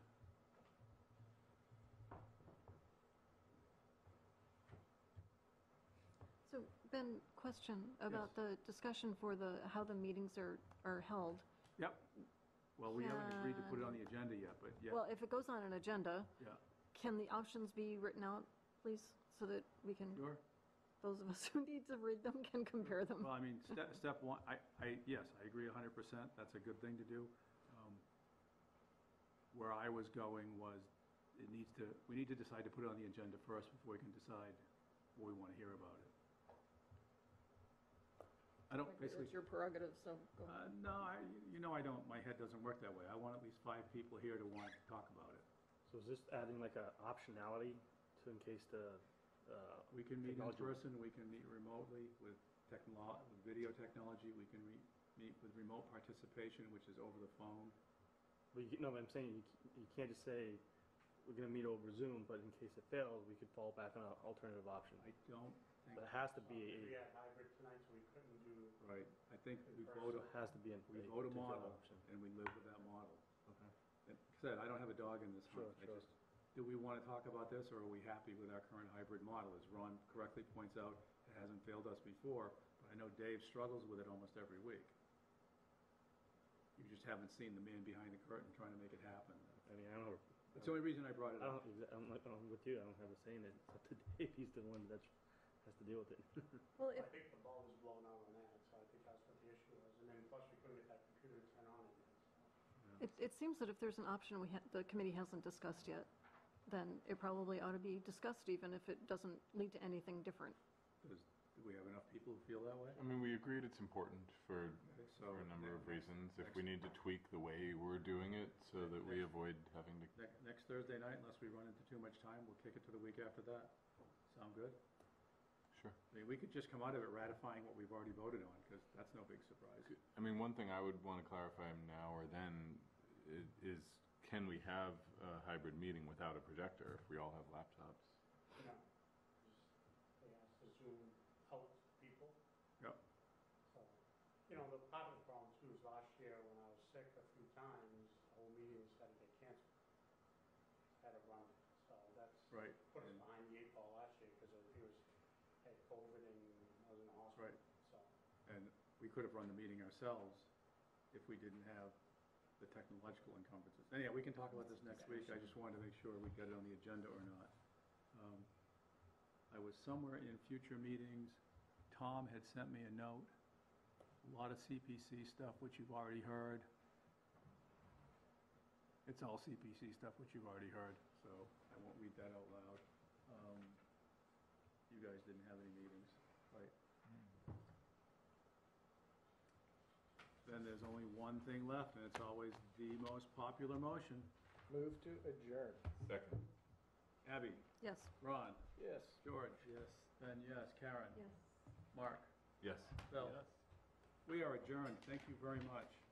So, Ben, question about the discussion for the, how the meetings are, are held. Yep. Well, we haven't agreed to put it on the agenda yet, but yeah, Well, if it goes on an agenda, yeah, can the options be written out, please, so that we can, sure. those of us who need to read them can compare them? Well, I mean, step, step one, I, I, yes, I agree a hundred percent. That's a good thing to do. Um, Where I was going was, it needs to, we need to decide to put it on the agenda first before we can decide what we want to hear about it. I don't, basically, It's your prerogative, so go uh, ahead. no, I, you know I don't, my head doesn't work that way. I want at least five people here to want to talk about it. So is this adding like a optionality to in case the, uh, We can meet in Technology. person, we can meet remotely with technolo, with video technology, we can re- meet with remote participation, which is over the phone. but you, no, but I'm saying you, c- you can't just say, we're gonna meet over Zoom, but in case it fails, we could fall back on an alternative option. I don't think, But it has to be We a, had hybrid tonight, so we couldn't do, right, I think we In vote, so it has to be in. we a vote a particular model, option. and we live with that model. Okay. And like I said, I don't have a dog in this hunt. Sure, I sure. just, do we want to talk about this, or are we happy with our current hybrid model? As Ron correctly points out, it hasn't failed us before, but I know Dave struggles with it almost every week. You just haven't seen the man behind the curtain trying to make it happen. I mean, I don't know. That's the only reason I brought it I up. don't, exa- I'm, like- I'm with you, I don't have a say in it, it's up to Dave, he's the one that has to deal with it. Well, I if, think the bulb was blown out on that, so I think that's what the issue was. And then plus we couldn't get that computer to turn on again, so. it, it seems that if there's an option we ha- the committee hasn't discussed yet, then it probably ought to be discussed, even if it doesn't lead to anything different. Does, do we have enough people who feel that way? I mean, we agreed it's important for, So for a number of next- reasons. If next- we need to tweak the way we're doing it so that we Next- avoid having to, Next, next Thursday night, unless we run into too much time, we'll kick it to the week after that. Sound good? sure. I mean, we could just come out of it ratifying what we've already voted on, because that's no big surprise. I mean, one thing I would want to clarify now or then i- is, can we have a hybrid meeting without a projector if we all have laptops? No, just, they asked to Zoom out people. Yep. So, you know, the part of the problem too is last year when I was sick a few times, the whole meetings had to get canceled. Had to run, so that's Right. put us And- behind the eight ball last year because he was, had COVID and I was in the hospital. Right. So, And we could have run the meeting ourselves if we didn't have the technological encumbrances. Anyhow, we can talk about this next week. I just wanted to make sure we got it on the agenda or not. Um, I was somewhere in future meetings. Tom had sent me a note. A lot of C P C stuff, which you've already heard. It's all C P C stuff, which you've already heard, so I won't read that out loud. Um, You guys didn't have any meetings, right? Then there's only one thing left, and it's always the most popular motion. Move to adjourn. Second. Abby? Yes. Ron? Yes. George? Yes. Ben, yes. Karen? Yes. Mark? Yes. Phil? We are adjourned. Thank you very much.